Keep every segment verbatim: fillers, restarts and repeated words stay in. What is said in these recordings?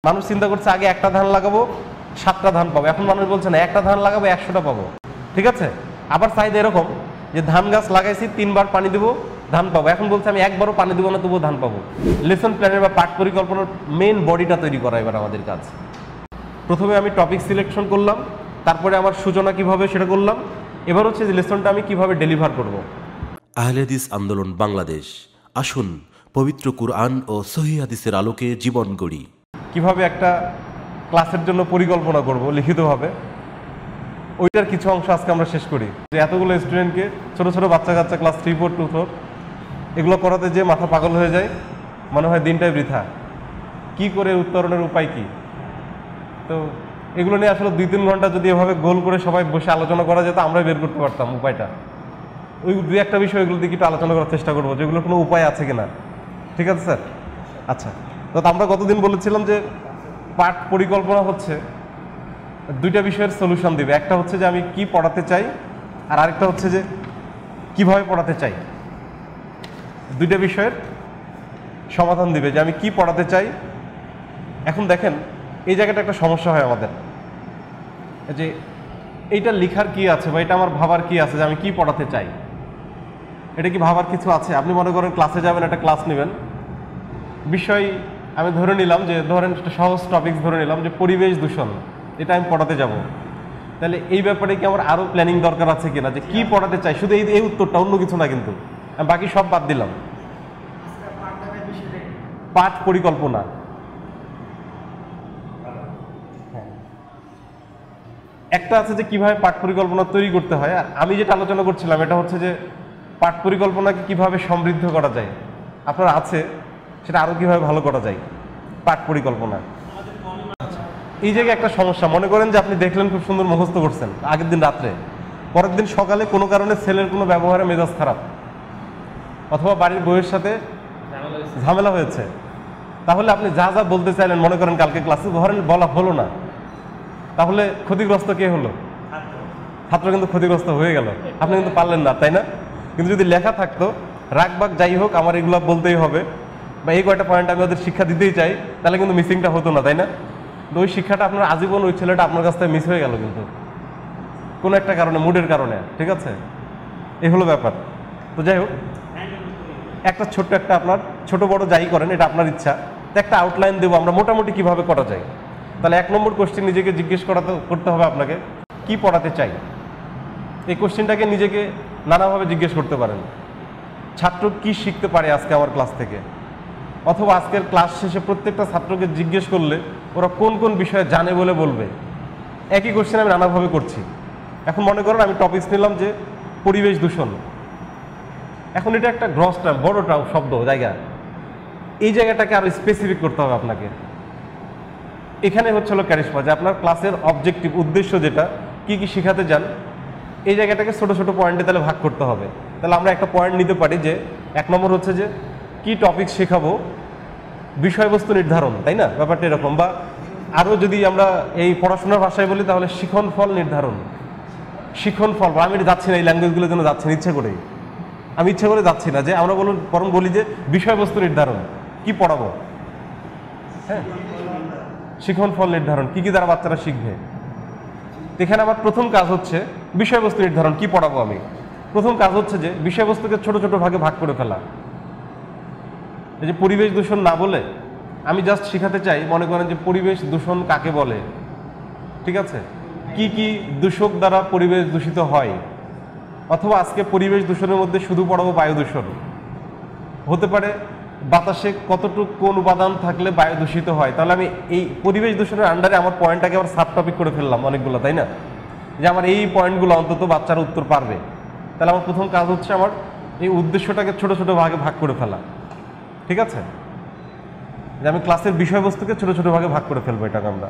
মানুষ চিন্তা করছে আগে একটা ধান লাগাবো সাতটা ধান পাবো, এখন মানুষ বলছে না একটা ধান লাগাবো একশোটা পাবো। ঠিক আছে, আবার চাহিদা এরকম যে ধান গাছ লাগাইছি তিনবার পানি দেবো ধান পাবো, এখন বলছে আমি একবারও পানি দেবো না তবুও ধান পাবো। লেসন প্ল্যানের বা পাঠ পরিকল্পনার মেইন বডিটা তৈরি করা এবার আমাদের কাজ। প্রথমে আমি টপিক সিলেকশন করলাম, তারপরে আমার সূচনা কিভাবে সেটা করলাম, এবার হচ্ছে যে লেসনটা আমি কিভাবে ডেলিভার করব। আহলে হাদিস আন্দোলন বাংলাদেশ, আসুন পবিত্র কুরআন ও সহিহ হাদিসের আলোকে জীবন গড়ি। কিভাবে একটা ক্লাসের জন্য পরিকল্পনা করব লিখিতভাবে, ওইটার কিছু অংশ আজকে আমরা শেষ করি। যে এতগুলো স্টুডেন্টকে, ছোট ছোট বাচ্চা কাচ্চা class three four to four এগুলো করাতে যে মাথা পাগল হয়ে যায়, মনে হয় দিনটাই বৃথা, কি করে উত্তরণের উপায় কি। তো এগুলো নিয়ে আসলে দুই তিন ঘন্টা যদি এভাবে গোল করে সবাই বসে আলোচনা করা যেত, আমরাই বের করতে পারতাম উপায়টা। ওই দুই একটা বিষয় এগুলো দিয়ে একটু আলোচনা করার চেষ্টা করবো, যেগুলোর কোনো উপায় আছে কিনা। ঠিক আছে স্যার? আচ্ছা, তো আমরা গতদিন বলেছিলাম যে পাঠ পরিকল্পনা হচ্ছে দুইটা বিষয়ের সলিউশন দিবে। একটা হচ্ছে যে আমি কি পড়াতে চাই, আর আরেকটা হচ্ছে যে কিভাবে পড়াতে চাই। দুইটা বিষয়ের সমাধান দিবে যে আমি কি পড়াতে চাই। এখন দেখেন এই জায়গাটা একটা সমস্যা হয় আমাদের, যে এইটা লেখার কি আছে বা এটা আমার ভাবার কি আছে যে আমি কি পড়াতে চাই। এটা কি ভাবার কিছু আছে? আপনি মনে করেন ক্লাসে যাবেন, একটা ক্লাস নেবেন, বিষয় আমি ধরে নিলাম যে ধরেন একটা সহজ টপিক ধরে নিলাম যে পরিবেশ দূষণ, এটা আমি পড়াতে যাব। তাহলে এই ব্যাপারে কি আমার আরও প্ল্যানিং দরকার আছে কিনা, যে কি পড়াতে চাই, শুধু এই এই উত্তরটা, অন্য কিছু না। কিন্তু আমি বাকি সব বাদ দিলাম। পাঠ পরিকল্পনা, একটা আছে যে কিভাবে পাঠ পরিকল্পনা তৈরি করতে হয়, আর আমি যেটা আলোচনা করছিলাম এটা হচ্ছে যে পাঠ পরিকল্পনাকে কিভাবে সমৃদ্ধ করা যায়। আপনার আছে সেটা আরও কিভাবে ভালো করা যায় পাঠ পরিকল্পনা। এই জায়গায় একটা সমস্যা, মনে করেন যে আপনি দেখলেন খুব সুন্দর মুখস্থ করছেন আগের দিন রাত্রে, পরের দিন সকালে কোনো কারণে ছেলের কোনো ব্যবহারে মেজাজ খারাপ, অথবা বাড়ির বউয়ের সাথে ঝামেলা হয়েছে, তাহলে আপনি যা যা বলতে চাইলেন মনে করেন কালকে ক্লাসে ধরেন বলা হলো না, তাহলে ক্ষতিগ্রস্ত কে হলো? ছাত্র কিন্তু ক্ষতিগ্রস্ত হয়ে গেল, আপনি কিন্তু পারলেন না, তাই না? কিন্তু যদি লেখা থাকতো রাগবাগ যাই হোক আমার এগুলো বলতেই হবে, বা এই কয়টা পয়েন্ট আমি ওদের শিক্ষা দিতেই চাই, তাহলে কিন্তু মিসিংটা হতো না, তাই না? তো ওই শিক্ষাটা আপনার আজীবন ওই ছেলেটা আপনার কাছ থেকে মিস হয়ে গেল কিন্তু কোনো একটা কারণে, মুডের কারণে। ঠিক আছে, এই হলো ব্যাপার। তো যাই হোক, একটা ছোট্ট একটা আপনার ছোট বড় যাই করেন এটা আপনার ইচ্ছা, তো একটা আউটলাইন দেবো আমরা মোটামুটি কিভাবে করা যায়। তাহলে এক নম্বর কোশ্চেন নিজেকে জিজ্ঞেস করাতে করতে হবে আপনাকে, কি পড়াতে চাই। এই কোশ্চেনটাকে নিজেকে নানাভাবে জিজ্ঞেস করতে পারেন। ছাত্র কি শিখতে পারে আজকে আমার ক্লাস থেকে, অথবা আজকের ক্লাস শেষে প্রত্যেকটা ছাত্রকে জিজ্ঞেস করলে ওরা কোন কোন বিষয়ে জানে বলে বলবে। একই কোশ্চেন আমি নানাভাবে করছি। এখন মনে করেন আমি টপিকস নিলাম যে পরিবেশ দূষণ। এখন এটা একটা গ্রস টার্ম, বড়টা শব্দ জায়গা, এই জায়গাটাকে আরো স্পেসিফিক করতে হবে আপনাকে। এখানে হচ্ছে হলো ক্যারিশমা, যে আপনার ক্লাসের অবজেক্টিভ উদ্দেশ্য যেটা, কি কি শেখাতে যান, এই জায়গাটাকে ছোট ছোট পয়েন্টে তাহলে ভাগ করতে হবে। তাহলে আমরা একটা পয়েন্ট নিতে পারি যে এক নম্বর হচ্ছে যে কি টপিক শেখাবো, বিষয়বস্তু নির্ধারণ, তাই না? ব্যাপারটা এরকম। বা আরও যদি আমরা এই পড়াশোনার ভাষায় বলি তাহলে শিখন ফল নির্ধারণ। শিখন ফল, আমি যাচ্ছি না এই ল্যাঙ্গুয়েজগুলোর জন্য, যাচ্ছি না ইচ্ছে করেই, আমি ইচ্ছে করে যাচ্ছি না, যে আমরা বলুন বরং বলি যে বিষয়বস্তু নির্ধারণ, কি পড়াবো। হ্যাঁ, শিখন ফল নির্ধারণ, কি কি দ্বারা বাচ্চারা শিখবে। এখানে আমার প্রথম কাজ হচ্ছে বিষয়বস্তু নির্ধারণ, কি পড়াবো আমি। প্রথম কাজ হচ্ছে যে বিষয়বস্তুকে ছোট ছোট ভাগে ভাগ করে ফেলা। এই যে পরিবেশ দূষণ না বলে আমি জাস্ট শেখাতে চাই, মনে করেন যে পরিবেশ দূষণ কাকে বলে, ঠিক আছে, কি কি দূষক দ্বারা পরিবেশ দূষিত হয়। অথবা আজকে পরিবেশ দূষণের মধ্যে শুধু পড়াবো বায়ু দূষণ, হতে পারে বাতাসে কতটুকু কোন উপাদান থাকলে বায়ু দূষিত হয়। তাহলে আমি এই পরিবেশ দূষণের আন্ডারে আমার পয়েন্টটাকে আবার সাব টপিক করে ফেললাম অনেকগুলো, তাই না? যে আমার এই পয়েন্টগুলো অন্তত বাচ্চারা উত্তর পারবে। তাহলে আমার প্রথম কাজ হচ্ছে আমার এই উদ্দেশ্যটাকে ছোট ছোট ভাগে ভাগ করে ফেলা। ঠিক আছে, যে আমি ক্লাসের বিষয়বস্তুকে ছোট ছোট ভাগে ভাগ করে ফেলবো, এটাকে আমরা।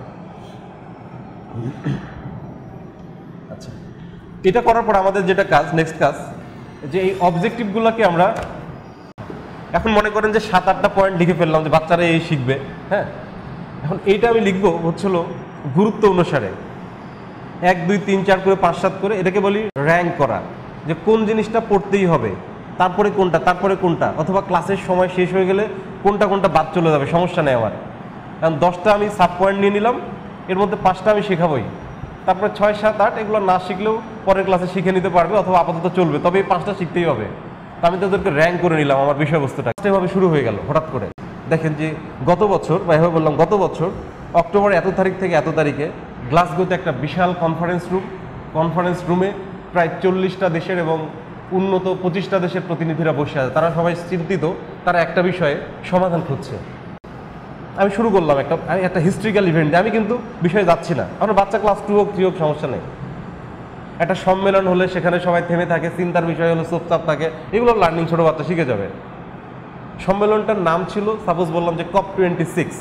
আচ্ছা, এটা করার পর আমাদের যেটা কাজ, নেক্সট কাজ, যে এই অবজেক্টিভগুলোকে আমরা এখন মনে করেন যে সাত আটটা পয়েন্ট লিখে ফেললাম যে বাচ্চারা এই শিখবে। হ্যাঁ, এখন এইটা আমি লিখবো হচ্ছিল গুরুত্ব অনুসারে, এক দুই তিন চার করে পাঁচ সাত করে, এটাকে বলি র্যাঙ্ক করা, যে কোন জিনিসটা পড়তেই হবে, তারপরে কোনটা, তারপরে কোনটা, অথবা ক্লাসের সময় শেষ হয়ে গেলে কোনটা কোনটা বাদ চলে যাবে, সমস্যা নেই আমার। কারণ দশটা আমি সাব পয়েন্ট নিয়ে নিলাম, এর মধ্যে পাঁচটা আমি শেখাবই, তারপরে ছয় সাত আট এগুলো না শিখলেও পরের ক্লাসে শিখে নিতে পারবে অথবা আপাতত চলবে, তবে এই পাঁচটা শিখতেই হবে। তো আমি তাদেরকে র্যাঙ্ক করে নিলাম আমার বিষয়বস্তুটা, এভাবে শুরু হয়ে গেল হঠাৎ করে। দেখেন যে গত বছর বা এভাবে বললাম গত বছর অক্টোবর এত তারিখ থেকে এত তারিখে গ্লাসগোতে একটা বিশাল কনফারেন্স রুম, কনফারেন্স রুমে প্রায় চল্লিশটা দেশের এবং উন্নত পঁচিশটা দেশের প্রতিনিধিরা বসে আছে। তারা সবাই চিন্তিত, তারা একটা বিষয়ে সমাধান খুঁজছে। আমি শুরু করলাম একটা আমি একটা হিস্ট্রিক্যাল ইভেন্টে, আমি কিন্তু বিষয়ে যাচ্ছি না, আমরা বাচ্চা ক্লাস টু হোক থ্রি হোক সমস্যা নেই। একটা সম্মেলন হলে সেখানে সবাই থেমে থাকে, চিন্তার বিষয় হলো চুপচাপ থাকে, এগুলো লার্নিং ছোটো বাচ্চা শিখে যাবে। সম্মেলনটার নাম ছিল সাপোজ বললাম যে কপ টোয়েন্টি সিক্স,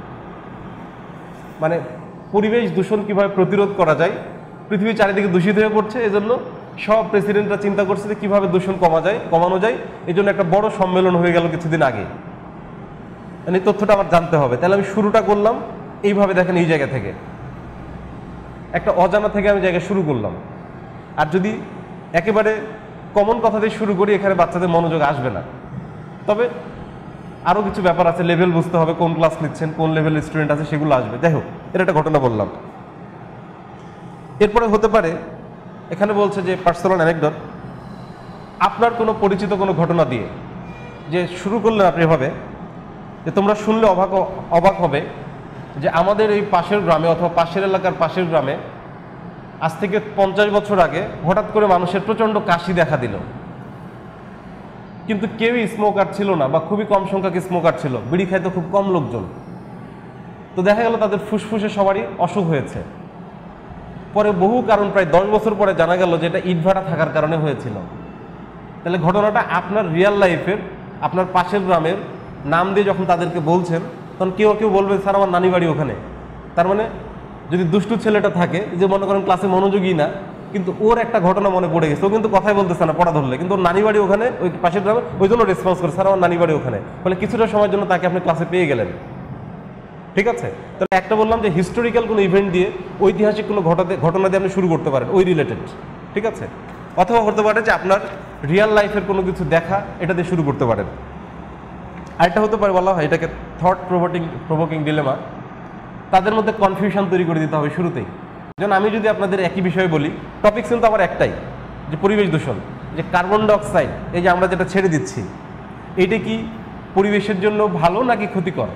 মানে পরিবেশ দূষণ কীভাবে প্রতিরোধ করা যায়, পৃথিবী চারিদিকে দূষিত হয়ে পড়ছে, এজন্য সব প্রেসিডেন্টরা চিন্তা করছে যে কীভাবে দূষণ কমা যায় কমানো যায়, এই জন্য একটা বড় সম্মেলন হয়ে গেল কিছুদিন আগে। মানে এই তথ্যটা আমার জানতে হবে, তাহলে আমি শুরুটা করলাম এইভাবে। দেখেন এই জায়গা থেকে একটা অজানা থেকে আমি জায়গা শুরু করলাম। আর যদি একেবারে কমন কথা দিয়ে শুরু করি এখানে বাচ্চাদের মনোযোগ আসবে না। তবে আরও কিছু ব্যাপার আছে, লেভেল বুঝতে হবে, কোন ক্লাস নিচ্ছেন, কোন লেভেলের স্টুডেন্ট আছে, সেগুলো আসবে। যাই হোক, এর একটা ঘটনা বললাম। এরপরে হতে পারে এখানে বলছে যে পার্সোনাল অ্যানেকডট, আপনার কোনো পরিচিত কোনো ঘটনা দিয়ে যে শুরু করলেন আপনি এভাবে যে তোমরা শুনলে অবাক অবাক হবে যে আমাদের এই পাশের গ্রামে অথবা পাশের এলাকার পাশের গ্রামে আজ থেকে পঞ্চাশ বছর আগে হঠাৎ করে মানুষের প্রচণ্ড কাশি দেখা দিল, কিন্তু কেউই স্মোকার ছিল না বা খুবই কম সংখ্যক স্মোকার ছিল, বিড়ি খাইতো খুব কম লোকজন। তো দেখা গেল তাদের ফুসফুসে সবারই অসুখ হয়েছে। পরে বহু কারণ, প্রায় দশ বছর পরে জানা গেল যে এটা ইটভাটা থাকার কারণে হয়েছিল। তাহলে ঘটনাটা আপনার রিয়েল লাইফের, আপনার পাশের গ্রামের নাম দিয়ে যখন তাদেরকে বলছেন তখন কেউ কেউ বলবে স্যার আমার নানি বাড়ি ওখানে। তার মানে যদি দুষ্টু ছেলেটা থাকে যে মনে করেন ক্লাসে মনোযোগী না, কিন্তু ওর একটা ঘটনা মনে পড়ে গেছে, ও কিন্তু কথাই বলতেছে না পড়া ধরলে, কিন্তু ওর নানি বাড়ি ওখানে, ওই পাশের গ্রামে, ওই জন্য রেসপন্স করে স্যার আমার নানি বাড়ি ওখানে। ফলে কিছুটা সময়ের জন্য তাকে আপনি ক্লাসে পেয়ে গেলেন। ঠিক আছে, তাহলে একটা বললাম যে হিস্টোরিক্যাল কোনো ইভেন্ট দিয়ে, ঐতিহাসিক কোনো ঘটনা ঘটনা দিয়ে আপনি শুরু করতে পারেন ওই রিলেটেড। ঠিক আছে, অথবা হতে পারে যে আপনার রিয়েল লাইফের কোনো কিছু দেখা, এটা দিয়ে শুরু করতে পারেন। আরেকটা হতে পারে বলা হয় এটাকে থট প্রভোকিং প্রভোকিং ডিলেমা, তাদের মধ্যে কনফিউশন তৈরি করে দিতে হবে শুরুতেই। যেমন আমি যদি আপনাদের একই বিষয়ে বলি, টপিক কিন্তু আবার একটাই, যে পরিবেশ দূষণ, যে কার্বন ডাইঅক্সাইড এই যে আমরা যেটা ছেড়ে দিচ্ছি, এটা কি পরিবেশের জন্য ভালো নাকি ক্ষতিকর?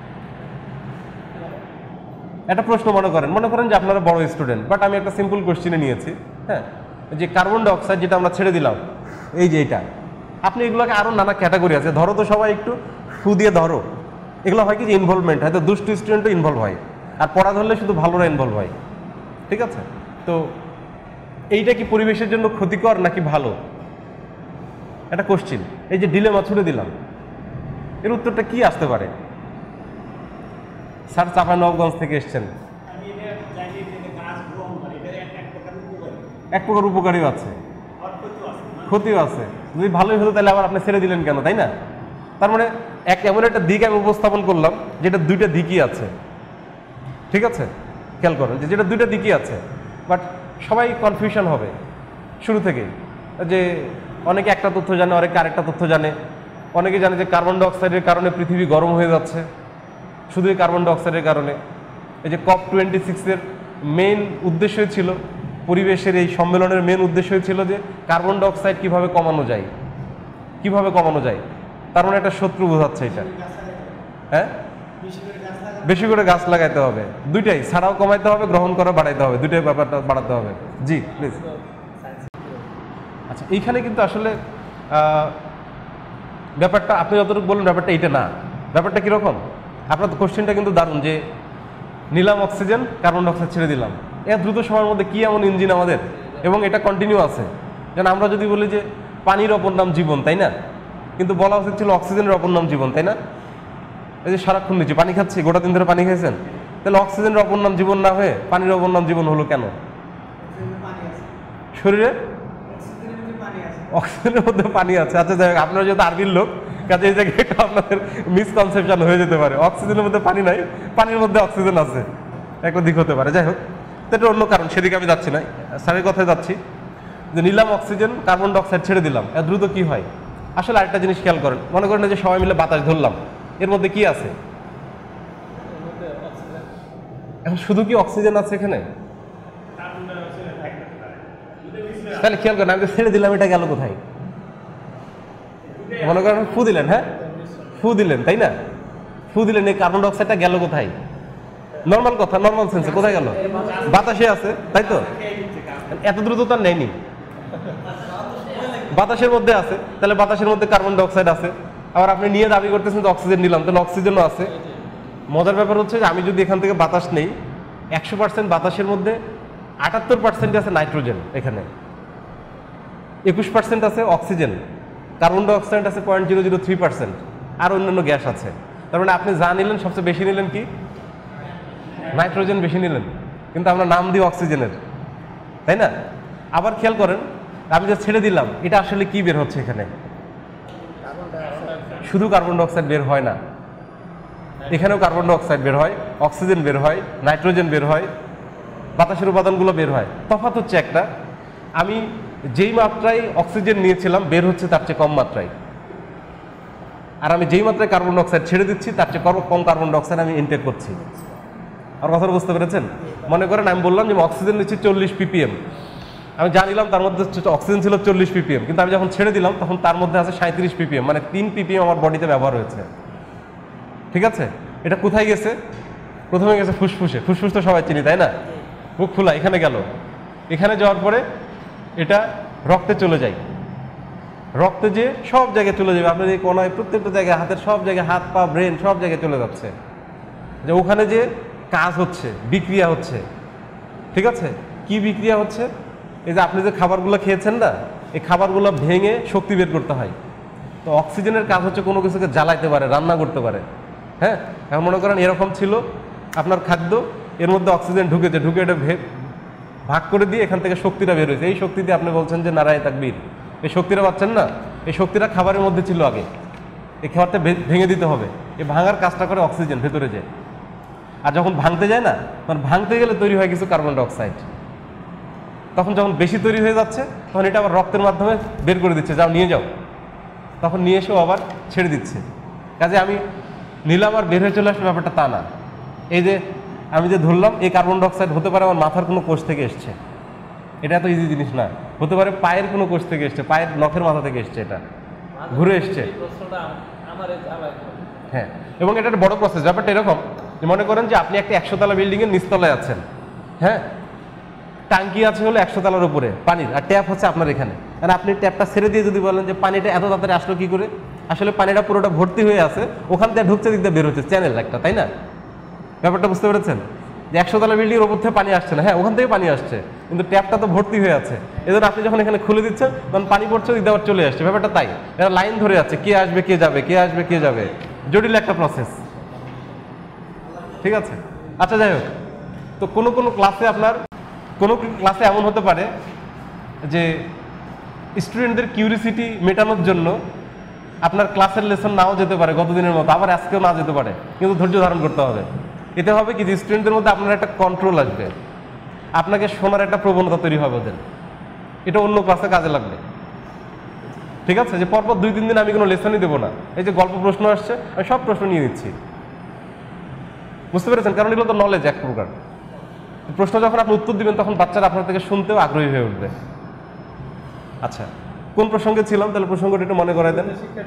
একটা প্রশ্ন মনে করেন মনে করেন যে আপনারা বড় স্টুডেন্ট, বাট আমি একটা সিম্পল কোশ্চেনে নিয়েছি। হ্যাঁ, যে কার্বন ডাইঅক্সাইড যেটা আমরা ছেড়ে দিলাম, এই যে এটা, আপনি এগুলোকে আরও নানা ক্যাটাগরি আছে, ধরো তো সবাই একটু ফু দিয়ে ধরো। এগুলো হয় কি যে ইনভলভমেন্ট, হয়তো দুষ্টু স্টুডেন্টও ইনভলভ হয়, আর পড়া ধরলে শুধু ভালোরা ইনভলভ হয়। ঠিক আছে, তো এইটা কি পরিবেশের জন্য ক্ষতিকর নাকি ভালো, একটা কোশ্চেন। এই যে ডিলেমা ছুড়ে দিলাম, এর উত্তরটা কি আসতে পারে? স্যার চাঁপাইনবাবগঞ্জ থেকে এসছেন, এক প্রকার উপকারীও আছে ক্ষতিও আছে। যদি ভালোই হতো তাহলে আবার আপনি ছেড়ে দিলেন কেন, তাই না? তার মানে এক এমন একটা দিক আমি উপস্থাপন করলাম যেটা দুইটা দিকই আছে। ঠিক আছে, খেয়াল করেন যে যেটা দুইটা দিকই আছে, বাট সবাই কনফিউশন হবে শুরু থেকেই, যে অনেকে একটা তথ্য জানে, অনেকে আরেকটা তথ্য জানে। অনেকে জানে যে কার্বন ডাইঅক্সাইডের কারণে পৃথিবী গরম হয়ে যাচ্ছে, শুধু এই কার্বন ডাইঅক্সাইডের কারণে। এই যে কপ টোয়েন্টি সিক্সের মেইন উদ্দেশ্যই ছিল, পরিবেশের এই সম্মেলনের মেন উদ্দেশ্যই ছিল যে কার্বন ডাইঅক্সাইড কীভাবে কমানো যায়, কিভাবে কমানো যায়। তার মানে একটা শত্রু বোঝাচ্ছে এটা। হ্যাঁ, বেশি করে গাছ লাগাইতে হবে, দুইটাই, ছাড়াও কমাইতে হবে, গ্রহণ করা বাড়াইতে হবে, দুইটাই ব্যাপারটা বাড়াতে হবে। জি প্লিজ। আচ্ছা, এইখানে কিন্তু আসলে ব্যাপারটা আপনি যতটুকু বলুন ব্যাপারটা এইটা না। ব্যাপারটা কীরকম, আপনার কোশ্চেনটা কিন্তু দারুণ, যে নিলাম অক্সিজেন, কার্বন ডাইঅক্সাইড ছেড়ে দিলাম, এর দ্রুত সময়ের মধ্যে কী এমন ইঞ্জিন আমাদের, এবং এটা কন্টিনিউ আছে। যেন আমরা যদি বলি যে পানির অপর নাম জীবন, তাই না? কিন্তু বলা উচিত ছিল অক্সিজেনের অপর নাম জীবন, তাই না? এই যে সারাক্ষণ নিচ্ছি, পানি খাচ্ছি, গোটা দিন ধরে পানি খাইছেন, তাহলে অক্সিজেনের অপর নাম জীবন না হয়ে পানির অপর নাম জীবন হলো কেন? শরীরে অক্সিজেনের মধ্যে পানি আছে। আচ্ছা যাই হোক, আপনারা যেহেতু আরবির লোক, কাজে এই জায়গায় একটা আপনাদের মিসকনসেপশন হয়ে যেতে পারে, অক্সিজেনের মধ্যে পানি নাই, পানির মধ্যে অক্সিজেন আছে, একটা দিক হতে পারে। যাই হোক, তো এটা অন্য কারণ, সেদিকে আমি যাচ্ছি না, স্যারের কথায় যাচ্ছি। যে নিলাম অক্সিজেন, কার্বন ডাইঅক্সাইড ছেড়ে দিলাম, এত দ্রুত কি হয়? আসলে আরেকটা জিনিস খেয়াল করেন, মনে করেন যে সবাই মিলে বাতাস ধরলাম, এর মধ্যে কি আছে? এখন শুধু কি অক্সিজেন আছে এখানে? তাহলে খেয়াল করেন, আমি ছেড়ে দিলাম, এটা গেল কোথায়? মনে করেন ফু দিলেন, হ্যাঁ ফু দিলেন, তাই না? ফু দিলেন, এই কার্বন ডাইঅক্সাইডটা গেল কোথায়? নর্মাল কথা, নর্মাল সেন্সে কোথায় গেল? বাতাসে আছে, তাই তো? এত দ্রুত তার নেয়নি, বাতাসের মধ্যে আছে। তাহলে বাতাসের মধ্যে কার্বন ডাইঅক্সাইড আছে। আবার আপনি নিয়ে দাবি করতেছেন যে অক্সিজেন নিলাম, তাহলে অক্সিজেনও আছে। মজার ব্যাপার হচ্ছে যে আমি যদি এখান থেকে বাতাস নেই, একশো পার্সেন্ট বাতাসের মধ্যে আটাত্তর পার্সেন্ট আছে নাইট্রোজেন, এখানে একুশ পার্সেন্ট আছে অক্সিজেন, কার্বন ডাইঅক্সাইড আছে point zero zero three percent, আর অন্যান্য গ্যাস আছে। তার মানে আপনি যা নিলেন সবচেয়ে বেশি নিলেন কি? নাইট্রোজেন বেশি নিলেন, কিন্তু আমরা নাম দিই অক্সিজেনের, তাই না? আবার খেয়াল করেন, আমি যে ছেড়ে দিলাম, এটা আসলে কি বের হচ্ছে এখানে? শুধু কার্বন ডাইঅক্সাইড বের হয় না, এখানেও কার্বন ডাইঅক্সাইড বের হয়, অক্সিজেন বের হয়, নাইট্রোজেন বের হয়, বাতাসের উপাদানগুলো বের হয়। তফাৎ হচ্ছে একটা, আমি যেই মাত্রায় অক্সিজেন নিয়েছিলাম বের হচ্ছে তার চেয়ে কম মাত্রায়, আর আমি যেই মাত্রায় কার্বন ডাইঅক্সাইড ছেড়ে দিচ্ছি তার চেয়ে কম কার্বন ডাইঅক্সাইড আমি ইনটেক করছি। আর কথা বুঝতে পেরেছেন? মনে করেন আমি বললাম যে অক্সিজেন নিচ্ছি চল্লিশ পিপিএম, আমি জানিলাম তার মধ্যে অক্সিজেন ছিল চল্লিশ পিপিএম, কিন্তু আমি যখন ছেড়ে দিলাম তখন তার মধ্যে আছে সাঁত্রিশ পিপিএম, মানে তিন পিপিএম আমার বডিতে ব্যবহার হয়েছে। ঠিক আছে, এটা কোথায় গেছে? প্রথমে গেছে ফুসফুসে, ফুসফুস তো সবাই চিনি, তাই না? বুক ফুলা, এখানে গেল, এখানে যাওয়ার পরে এটা রক্তে চলে যায়, রক্তে যে সব জায়গায় চলে যাবে, আপনার এই কোনায় প্রত্যেকটা জায়গায়, হাতের সব জায়গায়, হাত পা ব্রেন সব জায়গায় চলে যাচ্ছে, যে ওখানে যে কাজ হচ্ছে, বিক্রিয়া হচ্ছে। ঠিক আছে, কি বিক্রিয়া হচ্ছে? এই যে আপনি যে খাবারগুলো খেয়েছেন না, এই খাবারগুলো ভেঙে শক্তি বের করতে হয়। তো অক্সিজেনের কাজ হচ্ছে কোনো কিছুকে জ্বালাইতে পারে, রান্না করতে পারে। হ্যাঁ, এখন মনে করেন এরকম ছিল আপনার খাদ্য, এর মধ্যে অক্সিজেন ঢুকেছে, ঢুকে এটা ভাগ করে দিয়ে এখান থেকে শক্তিটা বের হয়েছে। এই শক্তি দিয়ে আপনি বলছেন যে নারায়ে তাকবীর, এই শক্তিটা পাচ্ছেন না, এই শক্তিটা খাবারের মধ্যে ছিল আগে, এই খাবারটা ভেঙে দিতে হবে। এই ভাঙার কাজটা করে অক্সিজেন ভেতরে যায়, আর যখন ভাঙতে যায় না, মানে ভাঙতে গেলে তৈরি হয় কিছু কার্বন ডাইঅক্সাইড। তখন যখন বেশি তৈরি হয়ে যাচ্ছে, তখন এটা আবার রক্তের মাধ্যমে বের করে দিচ্ছে, যাও নিয়ে যাও, তখন নিয়ে এসেও আবার ছেড়ে দিচ্ছে। কাজে আমি নিলাম আর বের হয়ে চলে আসলে ব্যাপারটা তা না। এই যে আমি যে ধরলাম, এই কার্বন ডাইঅক্সাইড হতে পারে আমার মাথার কোনো কোষ থেকে এসছে, এটা এত ইজি জিনিস না। হতে পারে পায়ের কোনো কোষ থেকে এসছে, পায়ের নখের মাথা থেকে এসছে, এটা ঘুরে এসছে। হ্যাঁ, এবং এটা একটা বড় প্রসেস। ব্যাপারটা এরকম, মনে করেন যে আপনি একটা একশো তলা বিল্ডিং এর নিচতলায় আছেন, হ্যাঁ, টাঙ্কি আছে হলো একশো তলার উপরে পানির, আর ট্যাপ হচ্ছে আপনার এখানে। আর আপনি ট্যাপটা ছেড়ে দিয়ে যদি বলেন যে পানিটা এত তাড়াতাড়ি আসলো কি করে, আসলে পানিটা পুরোটা ভর্তি হয়ে আছে, ওখান থেকে ঢুকছে, দিক দিয়ে বের হচ্ছে, চ্যানেল একটা, তাই না? ব্যাপারটা বুঝতে পেরেছেন? যে একশো তলা বিল্ডিং এর উপর থেকে পানি আসছে না, হ্যাঁ ওখান থেকে পানি আসছে, কিন্তু ট্যাপটা তো ভর্তি হয়ে আছে। এজন্য আপনি যখন এখানে খুলে দিচ্ছেন তখন পানি পড়ছে, দিক দিয়ে চলে আসছে। ব্যাপারটা তাই, এটা লাইন ধরে যাচ্ছে, কে আসবে কে যাবে, কে আসবে কে যাবে, জটিল একটা প্রসেস। ঠিক আছে, আচ্ছা যাই হোক, তো কোনো কোনো ক্লাসে আপনার কোনো ক্লাসে এমন হতে পারে যে স্টুডেন্টদের কিউরিসিটি মেটানোর জন্য আপনার ক্লাসের লেসন নাও যেতে পারে গতদিনের মতো, আবার আজকেও না যেতে পারে, কিন্তু ধৈর্য ধারণ করতে হবে। এতে হবে কি, যে স্টুডেন্টদের মধ্যে আপনার একটা কন্ট্রোল আসবে, আপনাকে শোনার একটা প্রবণতা তৈরি হবে ওদের, এটা অন্য ক্লাসে কাজে লাগবে। ঠিক আছে, যে পরপর দুই তিন দিন আমি কোনো লেসনই দেবো না, এই যে গল্প প্রশ্ন আসছে আমি সব প্রশ্ন নিয়ে নিচ্ছি, বুঝতে পেরেছেন? কারণ এগুলো তো নলেজ এক প্রকার। প্রশ্ন যখন আপনি উত্তর দিবেন তখন বাচ্চারা আপনার থেকে শুনতেও আগ্রহী হয়ে উঠবে। আচ্ছা, কোন প্রসঙ্গে ছিলাম? তাহলে প্রসঙ্গটা একটু মনে করাই দেন।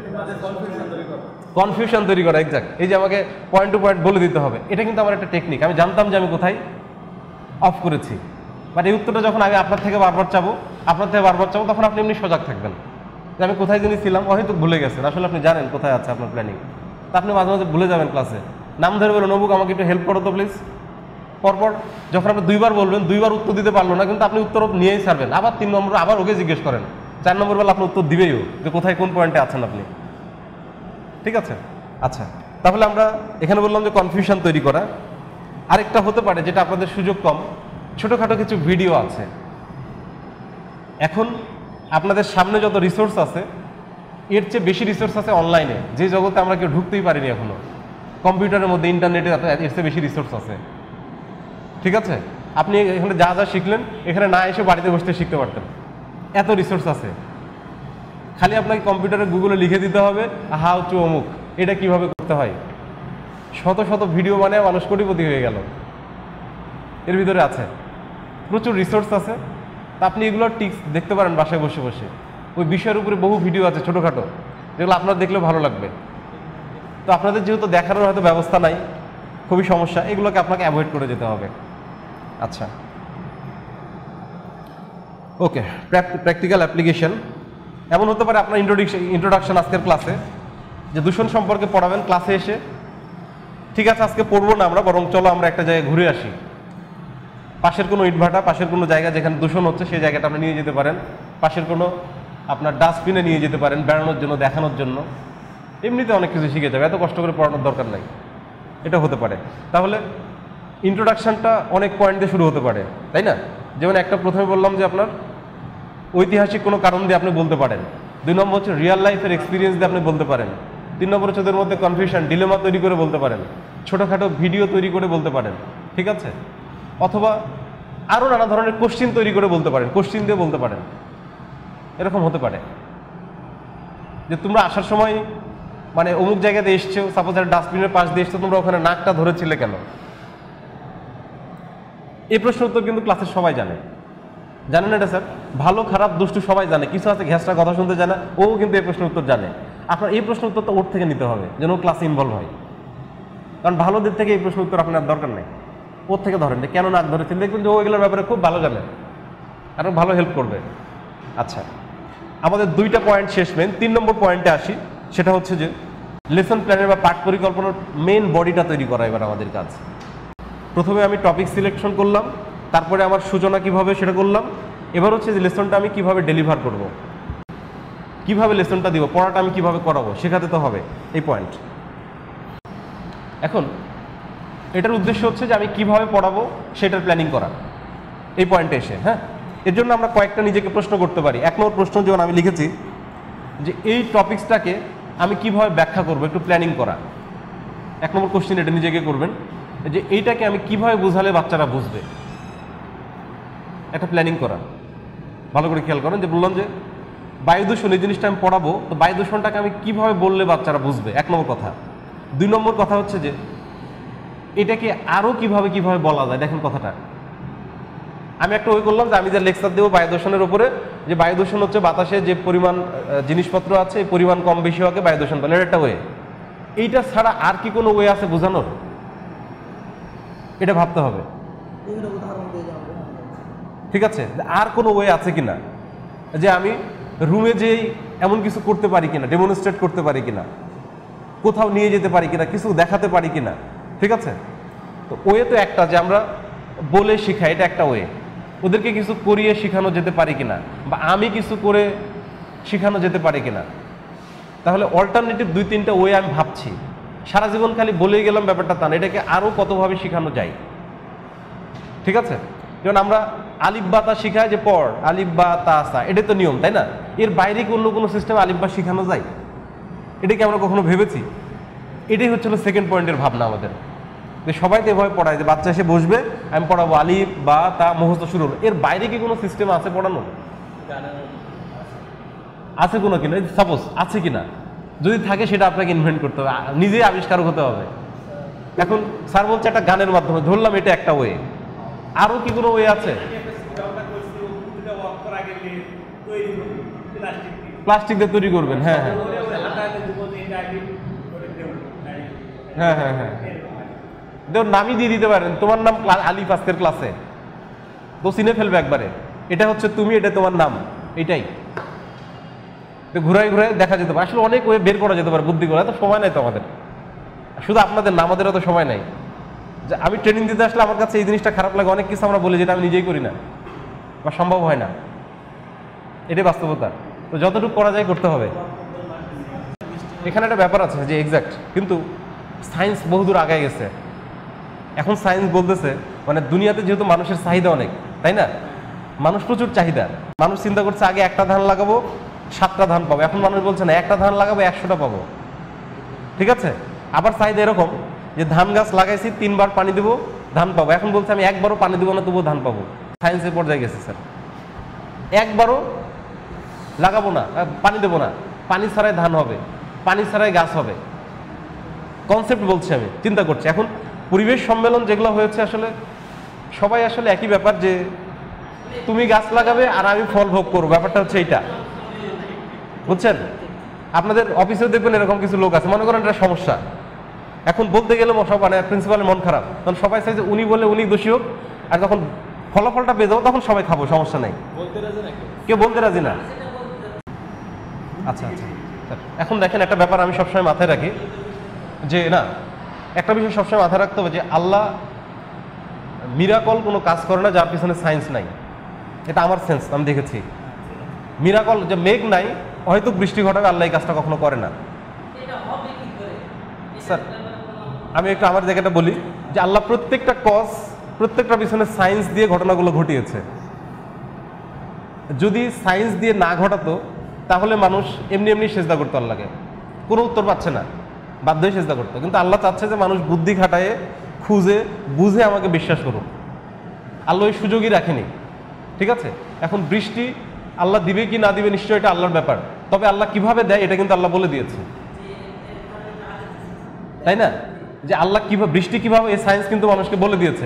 কনফিউশন তৈরি করা, এক্সাক্ট। এই যে আমাকে পয়েন্ট টু পয়েন্ট বলে দিতে হবে, এটা কিন্তু আমার একটা টেকনিক। আমি জানতাম যে আমি কোথায় অফ করেছি, বাট এই উত্তরটা যখন আমি আপনার থেকে বারবার চাবো, আপনার থেকে বারবার চাবো, তখন আপনি এমনি সজাগ থাকবেন যে আমি কোথায় যিনি ছিলাম, হয়তো ভুলে গেছেন, আসলে আপনি জানেন কোথায় আছে আপনার প্ল্যানিং, তা আপনি মাঝে মাঝে ভুলে যাবেন। ক্লাসে নাম ধরে বলুন, নবুক আমাকে একটু হেল্প করো তো প্লিজ। পরপর যখন আপনি দুইবার বলবেন, দুইবার উত্তর দিতে পারলো না, কিন্তু আপনি উত্তর নিয়েই ছাড়বেন, আবার তিন নম্বর আবার ওকে জিজ্ঞেস করেন, চার নম্বর বেলা আপনি উত্তর দিবেই যে কোথায় কোন পয়েন্টে আছেন আপনি। ঠিক আছে, আচ্ছা, তাহলে আমরা এখানে বললাম যে কনফিউশন তৈরি করা। আরেকটা হতে পারে যেটা আপনাদের সুযোগ কম, ছোটোখাটো কিছু ভিডিও আছে। এখন আপনাদের সামনে যত রিসোর্স আছে, এর চেয়ে বেশি রিসোর্স আছে অনলাইনে, যে জগতে আমরা কেউ ঢুকতেই পারিনি এখনো। কম্পিউটারের মধ্যে, ইন্টারনেটে এর চেয়ে বেশি রিসোর্স আছে। ঠিক আছে, আপনি এখানে যা যা শিখলেন এখানে না এসে বাড়িতে বসতে শিখতে পারতেন, এত রিসোর্স আছে। খালি আপনাকে কম্পিউটারে গুগলে লিখে দিতে হবে হাউ টু অমুক, এটা কিভাবে করতে হয়। শত শত ভিডিও মানে মানুষ কোটিপতি হয়ে গেল। এর ভিতরে আছে, প্রচুর রিসোর্স আছে। তা আপনি এগুলো টিপস দেখতে পারেন বাসায় বসে বসে। ওই বিষয়ের উপরে বহু ভিডিও আছে ছোটোখাটো, যেগুলো আপনার দেখলেও ভালো লাগবে। তো আপনাদের যেহেতু দেখানোর হয়তো ব্যবস্থা নাই, খুবই সমস্যা, এগুলোকে আপনাকে অ্যাভয়েড করে যেতে হবে। আচ্ছা, ওকে, প্র্যাকটিক্যাল অ্যাপ্লিকেশন এমন হতে পারে আপনার ইন্ট্রোডিকশন ইন্ট্রোডাকশন আজকের ক্লাসে যে দূষণ সম্পর্কে পড়াবেন ক্লাসে এসে, ঠিক আছে আজকে পড়বো না আমরা, বরং চলো আমরা একটা জায়গায় ঘুরে আসি। পাশের কোনো ইটভাটা, পাশের কোনো জায়গা যেখানে দূষণ হচ্ছে সেই জায়গাটা আপনি নিয়ে যেতে পারেন, পাশের কোনো আপনার ডাস্টবিনে নিয়ে যেতে পারেন বেড়ানোর জন্য, দেখানোর জন্য। এমনিতে অনেক কিছু শিখে যাবে, এত কষ্ট করে পড়ানোর দরকার নাই। এটা হতে পারে। তাহলে ইন্ট্রোডাকশনটা অনেক পয়েন্ট দিয়ে শুরু হতে পারে, তাই না? যেমন একটা প্রথমে বললাম যে আপনার ঐতিহাসিক কোনো কারণ দিয়ে আপনি বলতে পারেন। দুই নম্বর হচ্ছে রিয়েল লাইফের এক্সপিরিয়েন্স দিয়ে আপনি বলতে পারেন। তিন নম্বর হচ্ছে ওদের মধ্যে কনফিউশন, ডিলেমা তৈরি করে বলতে পারেন। ছোটোখাটো ভিডিও তৈরি করে বলতে পারেন, ঠিক আছে? অথবা আরও নানা ধরনের কোশ্চিন তৈরি করে বলতে পারেন, কোশ্চিন দিয়ে বলতে পারেন। এরকম হতে পারে যে তোমরা আসার সময় মানে অমুক জায়গাতে এসছো, সাপোজ একটা ডাস্টবিনের পাশ দিয়ে এসছো, তোমরা ওখানে নাকটা ধরেছিলে কেন? এই প্রশ্ন উত্তর কিন্তু ক্লাসের সবাই জানে, জানেন এটা স্যার? ভালো খারাপ দুষ্টু সবাই জানে, কিছু আছে ঘ্যাসটা কথা শুনতে জানে, ও কিন্তু এই প্রশ্ন উত্তর জানে। আপনার এই প্রশ্ন উত্তরটা ওর থেকে নিতে হবে যেন ক্লাসে ইনভলভ হয়, কারণ ভালোদের থেকে এই প্রশ্ন উত্তর আপনার দরকার নেই। ওর থেকে ধরেন যে কেন নাক ধরেছেন, দেখবেন যে ও এগুলোর ব্যাপারে খুব ভালো জানে, আরও ভালো হেল্প করবে। আচ্ছা, আমাদের দুইটা পয়েন্ট শেষ, মেন তিন নম্বর পয়েন্টে আসি। সেটা হচ্ছে যে লেসন প্ল্যানের বা পাঠ পরিকল্পনার মেন বডিটা তৈরি করা এবার আমাদের কাজ। প্রথমে আমি টপিক সিলেকশন করলাম, তারপরে আমার সূচনা কিভাবে সেটা করলাম। এবার হচ্ছে যে লেসনটা আমি কিভাবে ডেলিভার করব, কিভাবে লেসনটা দিব, পড়াটা আমি কিভাবে করাবো, শেখাতে তো হবে, এই পয়েন্ট। এখন এটার উদ্দেশ্য হচ্ছে যে আমি কিভাবে পড়াবো সেটার প্ল্যানিং করা, এই পয়েন্টে এসে। হ্যাঁ, এর জন্য আমরা কয়েকটা নিজেকে প্রশ্ন করতে পারি। এক নম্বর প্রশ্ন যেমন আমি লিখেছি যে এই টপিকসটাকে আমি কিভাবে ব্যাখ্যা করবো, একটু প্ল্যানিং করা। এক নম্বর কোশ্চেন এটা নিজেকে করবেন যে এইটাকে আমি কিভাবে বোঝালে বাচ্চারা বুঝবে, একটা প্ল্যানিং করা। ভালো করে খেয়াল করেন যে বললাম যে বায়ু দূষণ এই জিনিসটা আমি পড়াবো, তো বায়ু দূষণটাকে আমি কিভাবে বললে বাচ্চারা বুঝবে, এক নম্বর কথা। দুই নম্বর কথা হচ্ছে যে এটাকে আরও কিভাবে কিভাবে বলা যায়। দেখেন কথাটা আমি একটা ওই করলাম যে আমি যে লেকচার দেবো বায়ু দূষণের উপরে, যে বায়ু দূষণ হচ্ছে বাতাসে যে পরিমাণ জিনিসপত্র আছে এই পরিমাণ কম বেশি হওয়াকে বায়ু দূষণ বলে, একটা ওয়ে। এইটা ছাড়া আর কি কোনো ওয়ে আছে বোঝানোর, এটা ভাবতে হবে, ঠিক আছে? আর কোনো ওয়ে আছে কিনা, যে আমি রুমে যেই এমন কিছু করতে পারি কিনা, ডেমনস্ট্রেট করতে পারি কিনা, কোথাও নিয়ে যেতে পারি কিনা, কিছু দেখাতে পারি কিনা, ঠিক আছে? তো ওয়ে তো একটা যে আমরা বলে শেখাই, এটা একটা ওয়ে। ওদেরকে কিছু করিয়ে শেখানো যেতে পারি কিনা, বা আমি কিছু করে শেখানো যেতে পারি কিনা। তাহলে অল্টারনেটিভ দুই তিনটা ওয়ে আমি ভাবছি। সারা জীবন খালি বলেই গেলাম ব্যাপারটা তা না, এটাকে আরও কতভাবে শেখানো যায়, ঠিক আছে? যেমন আমরা আলিফ বা তা শিখাই যে পড়, আলিফ বা তা আসা, এটা তো নিয়ম, তাই না? এর বাইরে কি অন্য কোনো সিস্টেমে আলিফ বা শেখানো যায়? এটা কি আমরা কখনো ভেবেছি? এটাই হচ্ছিল সেকেন্ড পয়েন্টের ভাবনা আমাদের, যে সবাই তো এভাবে পড়ায় যে বাচ্চা এসে বসবে, আমি পড়াবো আলিফ বা তা মুখস্থ শুরু হলো। এর বাইরে কি কোনো সিস্টেম আছে পড়ানো? আছে কোনো কিনা, সাপোজ আছে কিনা, যদি থাকে সেটা আপনাকে ইনভেন্ট করতে হবে, নিজেই আবিষ্কারক হতে হবে। এখন স্যার বলছে একটা গানের মাধ্যমে, ধরলাম এটা একটা ওয়ে, আরও কি কোনো ওয়ে আছে? প্লাস্টিক দিয়ে তৈরি করবেন, হ্যাঁ হ্যাঁ হ্যাঁ হ্যাঁ হ্যাঁ দেখুন নামই দিয়ে দিতে পারেন, তোমার নাম আলিফ আজকের ক্লাসে, তো চিনে ফেলবে একবারে, এটা হচ্ছে তুমি, এটা তোমার নাম, এটাই ঘুরাই ঘুরাই দেখা যেতে পারে। আসলে অনেক ওয়ে বের করা যেতে পারে বুদ্ধি করে, এত সময় নাই তো আমাদের, শুধু আপনাদের না, আমাদের এত সময় নাই। যে আমি ট্রেনিং দিতে আসলে আমার কাছে এই জিনিসটা খারাপ লাগে, অনেক কিছু আমরা বলি যেটা আমি নিজেই করি না বা সম্ভব হয় না, এটাই বাস্তবতা। তো যতটুকু করা যায় করতে হবে। এখানে একটা ব্যাপার আছে যে এক্সাক্ট, কিন্তু সায়েন্স বহুদূর আগায় গেছে। এখন সায়েন্স বলতেছে মানে দুনিয়াতে যেহেতু মানুষের চাহিদা অনেক, তাই না? মানুষ প্রচুর চাহিদা, মানুষ চিন্তা করছে আগে একটা ধান লাগাবো সাতটা ধান পাবো, এখন মানুষ বলছে না একটা ধান লাগাবো একশোটা পাবো, ঠিক আছে? আবার চাহিদা এরকম যে ধান গাছ লাগাইছি তিনবার পানি দেবো ধান পাবো, এখন বলছে আমি একবারও পানি দেবো না তবুও ধান পাবো। সায়েন্সের পর্যায়ে গেছে স্যার, একবারও লাগাবো না, পানি দেবো না, পানি ছাড়াই ধান হবে, পানি ছাড়াই গাছ হবে, কনসেপ্ট বলছি আমি, চিন্তা করছি। এখন পরিবেশ সম্মেলন যেগুলো হয়েছে আসলে সবাই আসলে একই ব্যাপার, যে তুমি গাছ লাগাবে আর আমি ফল ভোগ করবো, ব্যাপারটা হচ্ছে এইটা, বুঝছেন? আপনাদের অফিসেও দেখবেন এরকম কিছু লোক আছে, মনে করেন এটা সমস্যা, এখন বলতে গেলে সব মানে প্রিন্সিপালের মন খারাপ, তখন সবাই চাই যে উনি বলে উনি দোষী হোক, আর যখন ফলাফলটা পেয়ে যাবো তখন সবাই খাবো, সমস্যা নেই, কেউ বলতে রাজি না। আচ্ছা আচ্ছা, এখন দেখেন একটা ব্যাপার আমি সবসময় মাথায় রাখি, যে না, একটা বিষয় সবসময় মাথায় রাখতে হবে যে আল্লাহ মিরাকল কোনো কাজ করে না যার পিছনে সায়েন্স নাই। এটা আমার সেন্স, আমি দেখেছি। মিরাকল যে মেঘ নাই, হয়তো বৃষ্টি ঘটাবে, আল্লাহ এই কাজটা কখনো করে না। স্যার আমি একটু আমার জায়গাটা বলি, যে আল্লাহ প্রত্যেকটা কজ, প্রত্যেকটা পিছনে সায়েন্স দিয়ে ঘটনাগুলো ঘটিয়েছে। যদি সায়েন্স দিয়ে না ঘটাতো তাহলে মানুষ এমনি এমনি সেজদা করতো আল্লাহকে, কোনো উত্তর পাচ্ছে না, বাধ্য হয়ে সেজদা করতো। কিন্তু আল্লাহ চাচ্ছে যে মানুষ বুদ্ধি খাটায়, খুঁজে বুঝে আমাকে বিশ্বাস করুক। আল্লাহ ওই সুযোগই রাখেনি, ঠিক আছে? এখন বৃষ্টি আল্লাহ দিবে কি না দিবে নিশ্চয়ই এটা আল্লাহর ব্যাপার, তবে আল্লাহ কিভাবে দেয় এটা কিন্তু আল্লাহ বলে দিয়েছে, তাই না? যে আল্লাহ কিভাবে বৃষ্টি কিভাবে, এই সায়েন্স কিন্তু মানুষকে বলে দিয়েছে।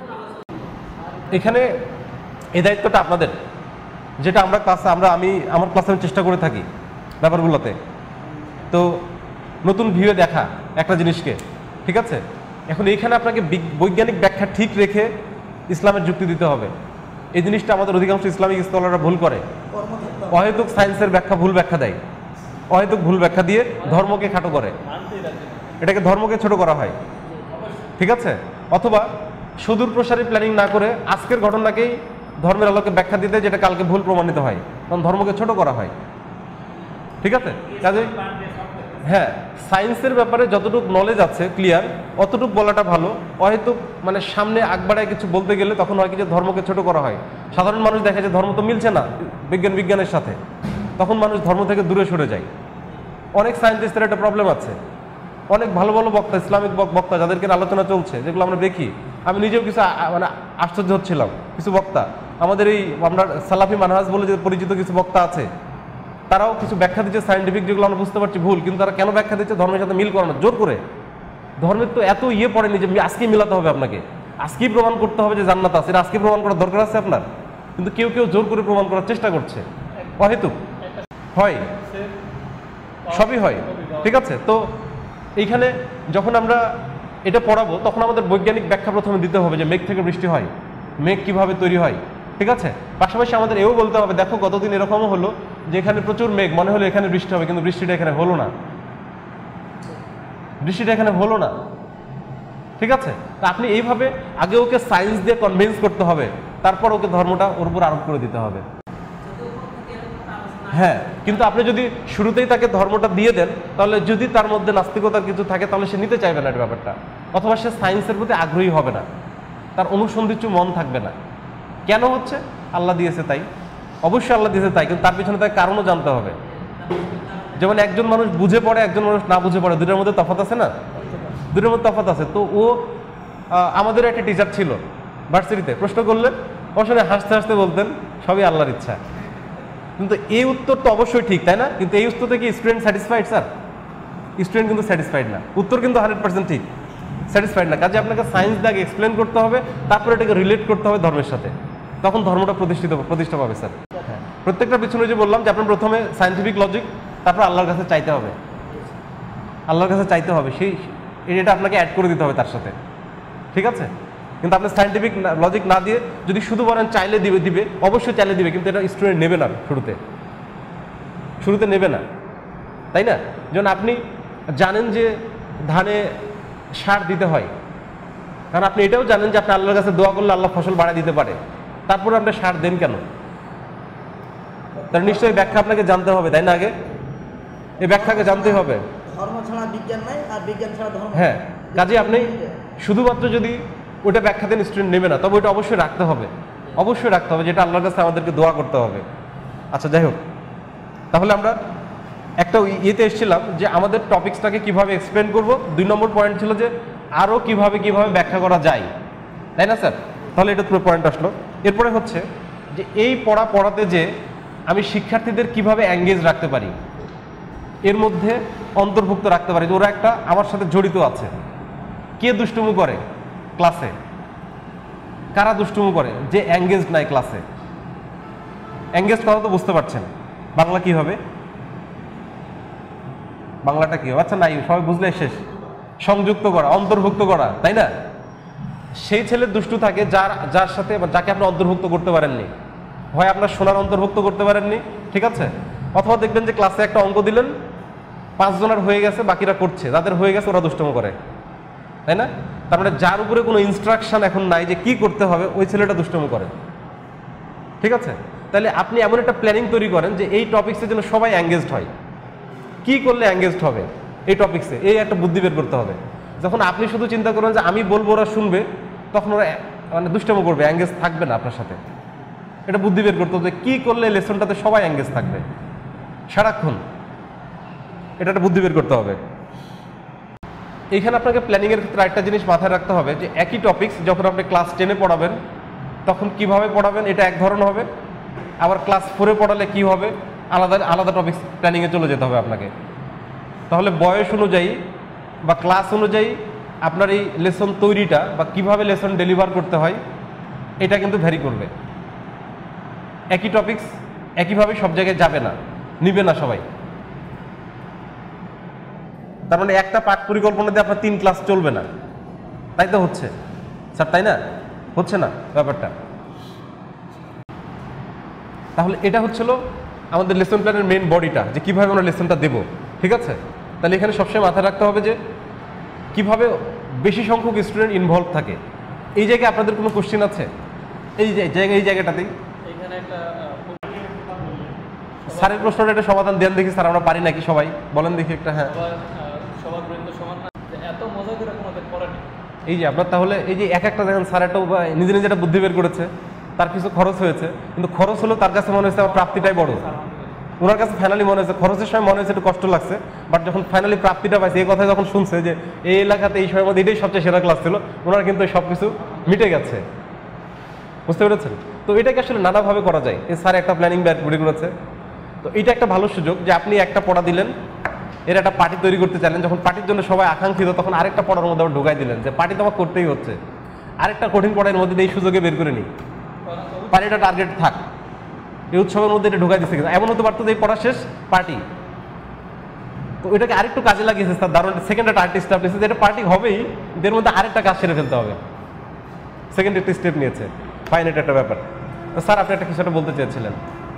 এখানে এই দায়িত্বটা আপনাদের, যেটা আমরা ক্লাসে আমরা আমি আমার ক্লাসে আমি চেষ্টা করে থাকি ব্যাপারগুলোতে। তো নতুন ভিউয়ে দেখা একটা জিনিসকে, ঠিক আছে? এখন এইখানে আপনাকে বৈজ্ঞানিক ব্যাখ্যা ঠিক রেখে ইসলামের যুক্তি দিতে হবে। এই জিনিসটা আমাদের অধিকাংশ ইসলামিক স্কলাররা ভুল করে, অহেতুক সায়েন্সের ব্যাখ্যা ভুল ব্যাখ্যা দেয়, অহেতুক ভুল ব্যাখ্যা দিয়ে ধর্মকে খাটো করে, এটাকে ধর্মকে ছোট করা হয়, ঠিক আছে? অথবা সুদূর প্রসারী প্ল্যানিং না করে আজকের ঘটনাকেই ধর্মের আলোকে ব্যাখ্যা দিতে, যেটা কালকে ভুল প্রমাণিত হয়, তখন ধর্মকে ছোট করা হয়, ঠিক আছে? কাজে হ্যাঁ, সায়েন্সের ব্যাপারে যতটুকু নলেজ আছে ক্লিয়ার, অতটুকু বলাটা ভালো। অহেতুক মানে সামনে আগবাড়ায় কিছু বলতে গেলে তখন হয় কি যে ধর্মকে ছোট করা হয়। সাধারণ মানুষ দেখে যে ধর্ম তো মিলছে না বিজ্ঞান বিজ্ঞানের সাথে, তখন মানুষ ধর্ম থেকে দূরে সরে যায়। অনেক সায়েন্টিস্টের একটা প্রবলেম আছে, অনেক ভালো ভালো বক্তা, ইসলামিক বক্তা যাদেরকে আলোচনা চলছে, যেগুলো আমরা দেখি, আমি নিজেও কিছু মানে আশ্চর্য হচ্ছিলাম। কিছু বক্তা আমাদের এই আমরা সালাফি মানহাজ বলে যে পরিচিত কিছু বক্তা আছে, তারাও কিছু ব্যাখ্যা দিচ্ছে সায়েন্টিফিক, যেগুলো আমরা বুঝতে পারছি ভুল, কিন্তু তারা কেন ব্যাখ্যা দিচ্ছে? ধর্মের সাথে মিল করানো, জোর করে। ধর্মের তো এত ইয়ে পড়েনি যে আজকেই মিলাতে হবে আপনাকে, আজকেই প্রমাণ করতে হবে যে জান্নাত আছে, এটা আজকে প্রমাণ করার দরকার আছে আপনার। কিন্তু কেউ কেউ জোর করে প্রমাণ করার চেষ্টা করছে, অহেতুক হয়, সবই হয়, ঠিক আছে? তো এইখানে যখন আমরা এটা পড়াবো তখন আমাদের বৈজ্ঞানিক ব্যাখ্যা প্রথমে দিতে হবে, যে মেঘ থেকে বৃষ্টি হয়, মেঘ কিভাবে তৈরি হয়, ঠিক আছে? পাশাপাশি আমাদের এও বলতে হবে, দেখো গতদিন এরকমও হলো যে এখানে প্রচুর মেঘ, মনে হলো এখানে বৃষ্টি হবে, কিন্তু বৃষ্টিটা এখানে হলো না, বৃষ্টিটা এখানে হলো না, ঠিক আছে? তা আপনি এইভাবে আগে ওকে সায়েন্স দিয়ে কনভিন্স করতে হবে, তারপর ওকে ধর্মটা ওর উপর আরোপ করে দিতে হবে। হ্যাঁ, কিন্তু আপনি যদি শুরুতেই তাকে ধর্মটা দিয়ে দেন, তাহলে যদি তার মধ্যে নাস্তিকতার কিছু থাকে তাহলে সে নিতে চাইবে না এই ব্যাপারটা, অথবা সে সায়েন্সের প্রতি আগ্রহী হবে না, তার অনুসন্ধিৎসু মন থাকবে না। কেন হচ্ছে? আল্লাহ দিয়েছে তাই, অবশ্যই আল্লাহ দিয়েছে তাই, কিন্তু তার পিছনে তার কারণও জানতে হবে। যেমন একজন মানুষ বুঝে পড়ে, একজন মানুষ না বুঝে পড়ে, দুটোর মধ্যে তফাৎ আছে না? দুটোর মধ্যে তফাৎ আছে। তো ও আমাদের একটা টিচার ছিল ভার্সিটিতে, প্রশ্ন করলে অবশ্যই হাসতে হাসতে বলতেন সবই আল্লাহর ইচ্ছা। কিন্তু এই উত্তর তো অবশ্যই ঠিক, তাই না? কিন্তু এই উত্তরতে কি স্টুডেন্ট স্যাটিসফাইড? স্যার, স্টুডেন্ট কিন্তু স্যাটিসফাইড না, উত্তর কিন্তু হান্ড্রেড পার্সেন্ট ঠিক, স্যাটিসফাইড না। কাজে আপনাকে সায়েন্স দিয়ে আগে এক্সপ্লেন করতে হবে, তারপরে এটাকে রিলেট করতে হবে ধর্মের সাথে, তখন ধর্মটা প্রতিষ্ঠিত প্রতিষ্ঠা পাবে। স্যার হ্যাঁ, প্রত্যেকটা পিছনে যে বললাম যে আপনার প্রথমে সায়েন্টিফিক লজিক, তারপর আল্লাহর কাছে চাইতে হবে, আল্লাহর কাছে চাইতে হবে, সেই এটা আপনাকে অ্যাড করে দিতে হবে তার সাথে, ঠিক আছে? কিন্তু আপনি সায়েন্টিফিক লজিক না দিয়ে যদি শুধু বলেন চাইলে দিবে দিবে অবশ্যই চাইলে দিবে, কিন্তু এটা স্টুডেন্ট নেবে না, শুরুতে শুরুতে নেবে না, তাই না? যেমন আপনি জানেন যে ধানে সার দিতে হয়, কারণ আপনি এটাও জানেন যে আপনি আল্লাহর কাছে দোয়া করলে আল্লাহ ফসল বাড়ায় দিতে পারে, তারপরে আপনি সার দেন কেন? তার নিশ্চয়ই ব্যাখ্যা আপনাকে জানতে হবে, তাই না? আগে এই ব্যাখ্যাকে জানতে হবে। ধর্ম ছাড়া বিজ্ঞান নাই, আর বিজ্ঞান ছাড়া ধর্ম। হ্যাঁ, কাজে আপনি শুধুমাত্র যদি ওটা ব্যাখ্যা দেন স্টুডেন্ট নেবে না, তবে ওটা অবশ্যই রাখতে হবে, অবশ্যই রাখতে হবে, যেটা আল্লাহর কাছে আমাদেরকে দোয়া করতে হবে। আচ্ছা, যাই হোক, তাহলে আমরা একটা ইয়েতে এসেছিলাম যে আমাদের টপিক্সটাকে কিভাবে এক্সপ্লেন করব। দুই নম্বর পয়েন্ট ছিল যে আরও কিভাবে কিভাবে ব্যাখ্যা করা যায়, তাই না স্যার? তাহলে এটা পুরো পয়েন্ট আসলো। এরপরে হচ্ছে যে এই পড়া পড়াতে যে আমি শিক্ষার্থীদের কিভাবে এঙ্গেজ রাখতে পারি, এর মধ্যে অন্তর্ভুক্ত রাখতে পারি যে ওরা একটা আমার সাথে জড়িত আছে। কে দুষ্টুমু করে ক্লাসে, কারা দুষ্টুমি করে? যে এঙ্গেজ নাই ক্লাসে। এঙ্গেজ করা তো বুঝতে পারছেন, বাংলা কি হবে? বাংলাটা কি হবে? আচ্ছা নাই, সবাই বুঝলে শেষ। সংযুক্ত করা, অন্তর্ভুক্ত করা, তাই না? সেই ছেলে দুষ্টু থাকে যার যার সাথে যাকে আপনি অন্তর্ভুক্ত করতে পারেননি। হয় আপনার শোনার অন্তর্ভুক্ত করতে পারেননি, ঠিক আছে, অথবা দেখবেন যে ক্লাসে একটা অঙ্ক দিলেন, পাঁচজনের হয়ে গেছে, বাকিরা করছে, যাদের হয়ে গেছে ওরা দুষ্টুমি করে, তাই না? তার মানে যার উপরে কোনো ইনস্ট্রাকশন এখন নাই যে কি করতে হবে, ওই ছেলেটা দুষ্টুমি করে, ঠিক আছে? তাহলে আপনি এমন একটা প্ল্যানিং তৈরি করেন যে এই টপিক্সের জন্য সবাই এঙ্গেজড হয়। কি করলে এঙ্গেজড হবে এই টপিক্সে, এই একটা বুদ্ধি বের করতে হবে। যখন আপনি শুধু চিন্তা করবেন যে আমি বলবো ওরা শুনবে, তখন ওরা মানে দুষ্টুমি করবে, এঙ্গেজ থাকবে না আপনার সাথে। এটা বুদ্ধি বের করতে হবে কি করলে লেসনটাতে সবাই এঙ্গেজ থাকবে সারাক্ষণ, এটা একটা বুদ্ধি বের করতে হবে। এইখানে আপনাকে প্ল্যানিংয়ের ক্ষেত্রে একটা জিনিস মাথায় রাখতে হবে যে একই টপিক্স যখন আপনি ক্লাস টেনে পড়াবেন তখন কিভাবে পড়াবেন এটা এক ধরন হবে, আবার ক্লাস ফোরে পড়ালে কি হবে আলাদা আলাদা টপিক্স প্ল্যানিংয়ে চলে যেতে হবে আপনাকে। তাহলে বয়স অনুযায়ী বা ক্লাস অনুযায়ী আপনার এই লেসন তৈরিটা বা কিভাবে লেসন ডেলিভার করতে হয় এটা কিন্তু ভ্যারি করবে। একই টপিক্স একইভাবে সব জায়গায় যাবে না, নিবে না সবাই। তার মানে একটা পাঠ পরিকল্পনা দিয়ে আপনার তিন ক্লাস চলবে না, তাই তো হচ্ছে স্যার, তাই না? হচ্ছে না ব্যাপারটা। তাহলে এটা হচ্ছিল আমাদের লেসন প্ল্যানের মেইন বডিটা, যে কিভাবে আমরা লেসনটা দেবো, ঠিক আছে? তাহলে এখানে সবসময় মাথায় রাখতে হবে যে কিভাবে বেশি সংখ্যক স্টুডেন্ট ইনভলভ থাকে। এই জায়গায় আপনাদের কোনো কোশ্চেন আছে? এই জায়গায় এই জায়গাটাতেই স্যারের প্রশ্নটা একটা সমাধান দেন দেখি স্যার, আমরা পারি নাকি সবাই বলেন দেখি একটা। হ্যাঁ, এই যে আপনার তাহলে এই যে এক একটা দেখেন স্যার একটা নিজে নিজে একটা বুদ্ধি বের করেছে, তার কিছু খরচ হয়েছে, কিন্তু খরচ হলো তার কাছে মনে হয়েছে আমার প্রাপ্তিটাই বড়। ওনার কাছে ফাইনালি মনে হয়েছে খরচের সময় মনে হয়েছে একটু কষ্ট লাগছে, বাট যখন ফাইনালি প্রাপ্তিটা পাইছে এই কথা যখন শুনছে যে এই এলাকাতে এই সময়ের মধ্যে এটাই সবচেয়ে সেরা ক্লাস ছিল, ওনার কিন্তু সব কিছু মিটে গেছে। বুঝতে পেরেছেন? তো এটাকে আসলে নানাভাবে করা যায়। এই স্যার একটা প্ল্যানিং বের করেছে, তো এটা একটা ভালো সুযোগ যে আপনি একটা পড়া দিলেন, এর একটা পার্টি তৈরি করতে চাইলেন, যখন পার্টির জন্য সবাই আকাঙ্ক্ষিত তখন আরেকটা পড়ার মধ্যে আবার ঢোকাই দিলেন যে পার্টি তো আমার করতেই হচ্ছে, আরেকটা কঠিন পড়ার মধ্যে এই সুযোগে বের করে নিই, পার্টিটা টার্গেট থাক, এই উৎসবের মধ্যে এটা ঢোকাই দিচ্ছে। এমন হতে পারতো যে এই পড়া শেষ পার্টি, তো এটাকে আরেকটু কাজে লাগিয়েছে তার দারুণ সেকেন্ড একটা আর্টিস্ট আপনিছে যে এটা পার্টি হবেই, এর মধ্যে আরেকটা কাজ সেরে ফেলতে হবে, সেকেন্ড একটা স্টেপ নিয়েছে। ফাইন, এটা একটা ব্যাপার। তো স্যার আপনি একটা কিছু একটা বলতে চেয়েছিলেন।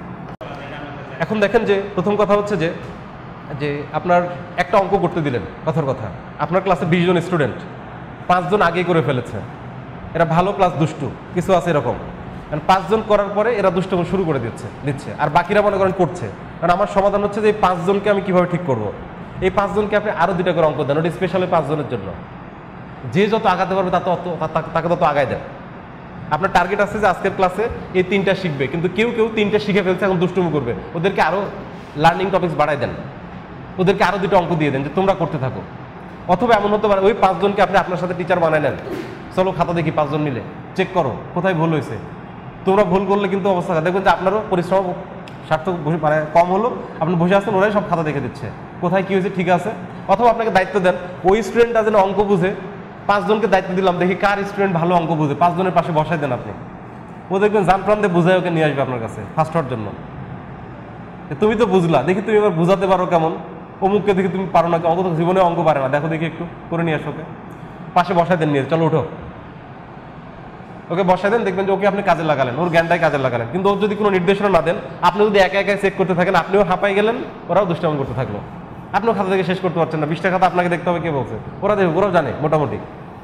এখন দেখেন যে প্রথম কথা হচ্ছে যে যে আপনার একটা অঙ্ক করতে দিলেন, কথার কথা আপনার ক্লাসে বিশ জন স্টুডেন্ট, পাঁচজন আগেই করে ফেলেছে, এরা ভালো প্লাস দুষ্টু কিছু আছে এরকম, কারণ পাঁচজন করার পরে এরা দুষ্টুমি শুরু করে দিচ্ছে দিচ্ছে আর বাকিরা মনে করেন করছে। কারণ আমার সমাধান হচ্ছে যে এই পাঁচজনকে আমি কিভাবে ঠিক করব, এই পাঁচজনকে আপনি আরও দুইটা করে অঙ্ক দেন, ওটা স্পেশালি পাঁচজনের জন্য, যে যত আগাতে পারবে তত তাকে তত আগায় দেন। আপনার টার্গেট আছে যে আজকের ক্লাসে এই তিনটা শিখবে, কিন্তু কেউ কেউ তিনটা শিখে ফেলছে এখন দুষ্টুমি করবে, ওদেরকে আরও লার্নিং টপিকস বাড়াই দেন, ওদেরকে আরও দুটো অঙ্ক দিয়ে দেন যে তোমরা করতে থাকো। অথবা এমন হতে পারে ওই পাঁচজনকে আপনি আপনার সাথে টিচার বানায় নেন, চলো খাতা দেখি পাঁচজন মিলে চেক করো কোথায় ভুল হয়েছে। তোমরা ভুল করলে কিন্তু অবস্থা দেখবেন যে আপনারও পরিশ্রম সার্থক মানে কম হলো, আপনি বসে আসছেন, ওরাই সব খাতা দেখে দিচ্ছে কোথায় কী হয়েছে ঠিক আছে। অথবা আপনাকে দায়িত্ব দেন ওই স্টুডেন্টটা যেন অঙ্ক বুঝে, পাঁচজনকে দায়িত্ব দিলাম দেখি কার স্টুডেন্ট ভালো অঙ্ক বুঝে, পাঁচজনের পাশে বসাই দেন আপনি, ও দেখবেন জান প্রান্তে বুঝায় ওকে নিয়ে আসবে আপনার কাছে ফার্স্ট হওয়ার জন্য। তুমি তো বুঝলা, দেখি তুমি এবার বুঝাতে পারো কেমন, অমুককে দেখি তুমি পারো না, অঙ্ক তো জীবনে অঙ্ক পারে না, দেখো দেখি একটু করে নিয়ে আসো, ওকে পাশে বসাই দেন, নিয়ে চলো উঠো, ওকে বসাই দেন, দেখবেন যে ওকে আপনি কাজে লাগালেন, ওর জ্ঞানটাই কাজে লাগালেন। কিন্তু ওর যদি কোনো নির্দেশনা না দেন, আপনি যদি একা একা চেক করতে থাকেন, আপনিও হাঁপাই গেলেন, ওরাও দুষ্টামি করতে থাকলো, আপনিও খাতা থেকে শেষ করতে পারছেন না, বিশটা খাতা আপনাকে দেখতে হবে কে বলছে, ওরা দেখবে, ওরাও জানে মোটামুটি,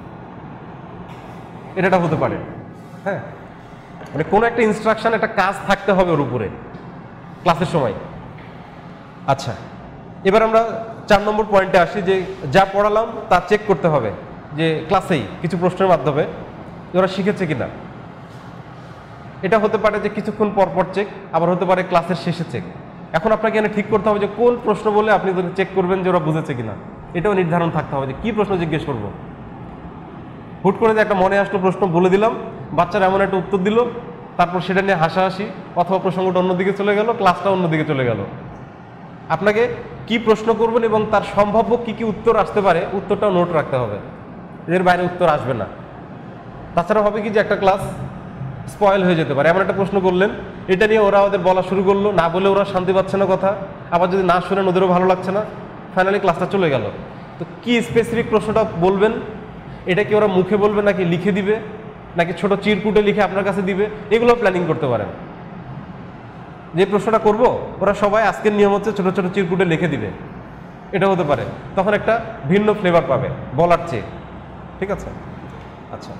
এটা হতে পারে। হ্যাঁ, মানে কোনো একটা ইনস্ট্রাকশন একটা কাজ থাকতে হবে ওর উপরে ক্লাসের সময়। আচ্ছা, এবার আমরা চার নম্বর পয়েন্টে আসি যে যা পড়ালাম তা চেক করতে হবে, যে ক্লাসেই কিছু প্রশ্নের মাধ্যমে ওরা শিখেছে কিনা। এটা হতে পারে যে কিছুক্ষণ পর পর চেক, আবার হতে পারে ক্লাসের শেষে চেক। এখন আপনাকে এখানে ঠিক করতে হবে যে কোন প্রশ্ন বলে আপনি চেক করবেন যে ওরা বুঝেছে কিনা, এটাও নির্ধারণ থাকতে হবে যে কী প্রশ্ন জিজ্ঞেস করবো। হুট করে যে একটা মনে আসলো প্রশ্ন বলে দিলাম, বাচ্চারা এমন একটা উত্তর দিল, তারপর সেটা নিয়ে হাসাহাসি অথবা প্রসঙ্গটা অন্যদিকে চলে গেল, ক্লাসটা অন্যদিকে চলে গেল। আপনাকে কি প্রশ্ন করবেন এবং তার সম্ভাব্য কি কি উত্তর আসতে পারে, উত্তরটাও নোট রাখতে হবে, এর বাইরে উত্তর আসবে না। তাছাড়া হবে কি যে একটা ক্লাস স্পয়েল হয়ে যেতে পারে। এমন একটা প্রশ্ন করলেন, এটা নিয়ে ওরা ওদের বলা শুরু করলো, না বলে ওরা শান্তি পাচ্ছে না কথা, আবার যদি না শুনেন ওদেরও ভালো লাগছে না, ফাইনালি ক্লাসটা চলে গেল। তো কি স্পেসিফিক প্রশ্নটা বলবেন, এটা কি ওরা মুখে বলবে নাকি লিখে দিবে, নাকি ছোট চিরকুটে লিখে আপনার কাছে দিবে, এগুলো প্ল্যানিং করতে পারেন। যে প্রশ্নটা করব ওরা সবাই আজকের নিয়ম হচ্ছে ছোট ছোট চিরকুটে লিখে দিবে, এটা হতে পারে। তখন একটা ভিন্ন ফ্লেভার পাবে বলার চেয়ে। ঠিক আছে, আচ্ছা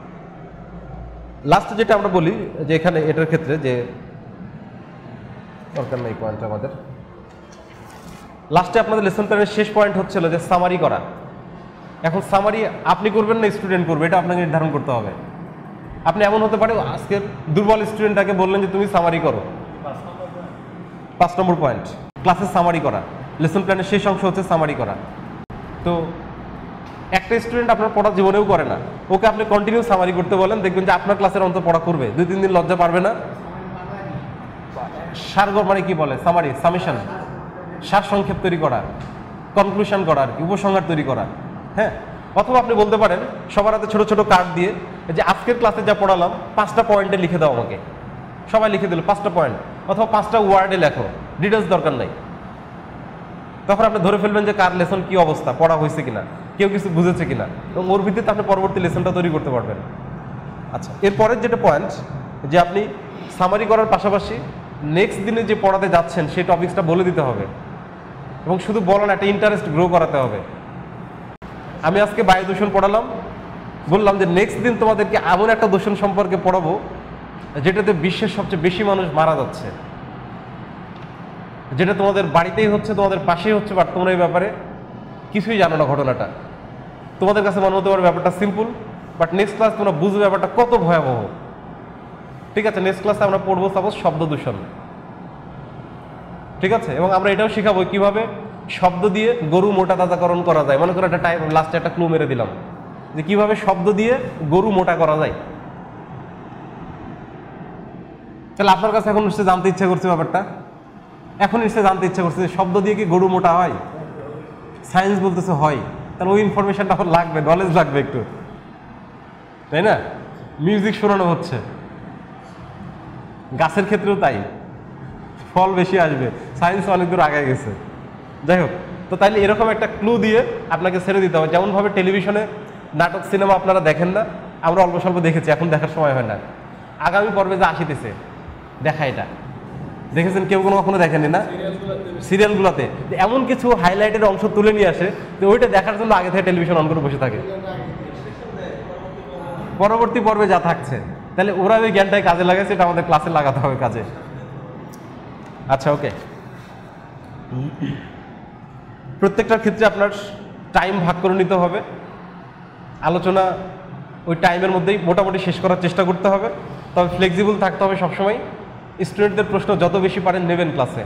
লাস্ট যেটা আমরা বলি যে এখানে এটার ক্ষেত্রে যে দরকার নেই পয়েন্ট আমাদের, লাস্টে আপনাদের লেসন প্ল্যানের শেষ পয়েন্ট হচ্ছিল যে সামারি করা। এখন সামারি আপনি করবেন না স্টুডেন্ট করবে, এটা আপনাকে নির্ধারণ করতে হবে। আপনি এমন হতে পারে আজকের দুর্বল স্টুডেন্টটাকে বললেন যে তুমি সামারি করো, পাঁচ নম্বর পয়েন্ট ক্লাসের সামারি করা। লেসন প্ল্যানের শেষ অংশ হচ্ছে সামারি করা। তো একটা স্টুডেন্ট আপনার পড়া জীবনেও করে না, ওকে আপনি কন্টিনিউ সামারি করতে বলেন, দেখবেন যে আপনার ক্লাসের অন্তত পড়া করবে, দুই তিন দিন লজ্জা পারবে না। সারগর মানে কি বলে, সামারি, সামেশন, সার সংক্ষেপ তৈরি করা, কনক্লুশন করা আর কি, উপসংহার তৈরি করা। হ্যাঁ, অথবা আপনি বলতে পারেন সবার হাতে ছোট ছোট কার্ড দিয়ে যে আজকের ক্লাসে যা পড়ালাম পাঁচটা পয়েন্টে লিখে দাও আমাকে, সবাই লিখে দিল পাঁচটা পয়েন্ট, অথবা পাঁচটা ওয়ার্ডে লেখো, ডিটেলস দরকার নাই। তখন আপনি ধরে ফেলবেন যে কার লেসন কি অবস্থা, পড়া হয়েছে কিনা, কেউ কিছু বুঝেছে কিনা, এবং ওর ভিত্তিতে আপনি পরবর্তী লেসনটা তৈরি করতে পারবেন। আচ্ছা, এরপরের যেটা পয়েন্ট যে আপনি সামারি করার পাশাপাশি নেক্সট দিনে যে পড়াতে যাচ্ছেন সেই টপিকসটা বলে দিতে হবে, এবং শুধু বলার একটা ইন্টারেস্ট গ্রো করাতে হবে। আমি আজকে বায়ু দূষণ পড়ালাম, বললাম যে নেক্সট দিন তোমাদেরকে এমন একটা দূষণ সম্পর্কে পড়াবো যেটাতে বিশ্বের সবচেয়ে বেশি মানুষ মারা যাচ্ছে, যেটা তোমাদের বাড়িতেই হচ্ছে, তোমাদের পাশেই হচ্ছে, বাট তোমরা এই ব্যাপারে কিছুই জানো না ঘটনাটা। তোমাদের কাছে মনে হতে পারে ব্যাপারটা সিম্পল, বাট নেক্সট ক্লাস তোমরা বুঝবে ব্যাপারটা কত ভয়াবহ। ঠিক আছে, নেক্সট ক্লাসে আমরা পড়বো সাপোজ শব্দ দূষণ। ঠিক আছে, এবং আমরা এটাও শিখাবো কিভাবে শব্দ দিয়ে গরু মোটা তাজাকরণ করা যায়। মনে করো একটা টাইম লাস্টে একটা ক্লু মেরে দিলাম যে কিভাবে শব্দ দিয়ে গরু মোটা করা যায়। তাহলে আপনার কাছে এখন নিশ্চয়ই জানতে ইচ্ছা করছে ব্যাপারটা, এখন নিশ্চয়ই জানতে ইচ্ছা করছে যে শব্দ দিয়ে কি গরু মোটা হয়। সায়েন্স বলতেছে হয়, তাহলে ওই ইনফরমেশনটা আমার লাগবে, নলেজ লাগবে একটু, তাই না? মিউজিক শোনানো হচ্ছে, গাছের ক্ষেত্রেও তাই, ফল বেশি আসবে, সায়েন্স অনেক দূর আগে গেছে। যাই হোক, তো তাইলে এরকম একটা ক্লু দিয়ে আপনাকে ছেড়ে দিতে হবে। যেমনভাবে টেলিভিশনে নাটক সিনেমা আপনারা দেখেন না, আমরা অল্প স্বল্প দেখেছি, এখন দেখার সময় হয় না। আগামী পর্বে যে আসিতেছে দেখা, এটা দেখেছেন কেউ কোনো কখনো দেখেনি না? সিরিয়ালগুলোতে এমন কিছু হাইলাইটের অংশ তুলে নিয়ে আসে যে ওইটা দেখার জন্য আগে থেকে টেলিভিশন অন করে বসে থাকে, পরবর্তী পর্বে যা থাকছে। তাহলে ওরা ওই জ্ঞানটাই কাজে লাগাচ্ছে, এটা আমাদের ক্লাসে লাগাতে হবে কাজে। আচ্ছা, ওকে। প্রত্যেকটার ক্ষেত্রে আপনার টাইম ভাগ করে নিতে হবে, আলোচনা ওই টাইমের মধ্যেই মোটামুটি শেষ করার চেষ্টা করতে হবে। তবে ফ্লেক্সিবল থাকতে হবে সবসময়। স্টুডেন্টদের প্রশ্ন যত বেশি পারেন নেবেন ক্লাসে।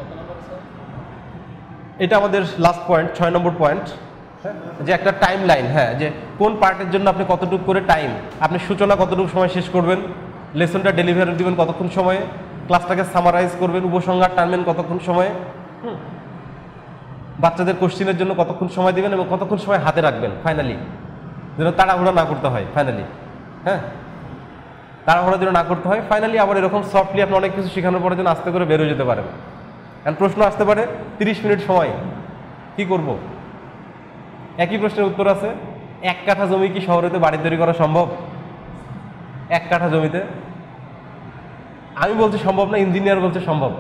এটা আমাদের লাস্ট পয়েন্ট, ছয় নম্বর পয়েন্ট, যে একটা টাইম লাইন। হ্যাঁ, যে কোন পার্টের জন্য আপনি কতটুকু করে টাইম, আপনি সূচনা কতটুকু সময় শেষ করবেন, লেসনটা ডেলিভারি দিবেন কতক্ষণ সময়ে, ক্লাসটাকে সামারাইজ করবেন, উপসংহার টানবেন কতক্ষণ সময়ে, বাচ্চাদের কোশ্চিনের জন্য কতক্ষণ সময় দিবেন এবং কতক্ষণ সময় হাতে রাখবেন ফাইনালি, যেন তাড়াহুড়া না করতে হয় ফাইনালি। হ্যাঁ, তাড়াহুড়া যেন না করতে হয় ফাইনালি। আবার এরকম সফটলি আপনি অনেক কিছু শেখানোর পরে যেন আস্তে করে বেরোয় যেতে পারেন। কারণ প্রশ্ন আসতে পারে তিরিশ মিনিট সময়, কি করব? একই প্রশ্নের উত্তর আছে, এক কাঠা জমি কি শহরেতে বাড়ি তৈরি করা সম্ভব? এক কাঠা জমিতে? আমি বলছি সম্ভব না, ইঞ্জিনিয়ার বলছে সম্ভব।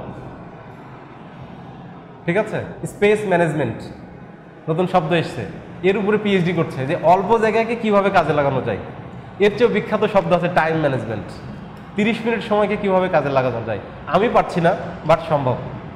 ঠিক আছে, স্পেস ম্যানেজমেন্ট নতুন শব্দ এসছে, এর উপরে পিএইচডি করছে যে অল্প জায়গাকে কিভাবে কাজে লাগানো যায়। এর চেয়েও বিখ্যাত শব্দ আছে টাইম ম্যানেজমেন্ট, তিরিশ মিনিট সময়কে কিভাবে কাজে লাগানো যায়। আমি পারছি না, বাট সম্ভব।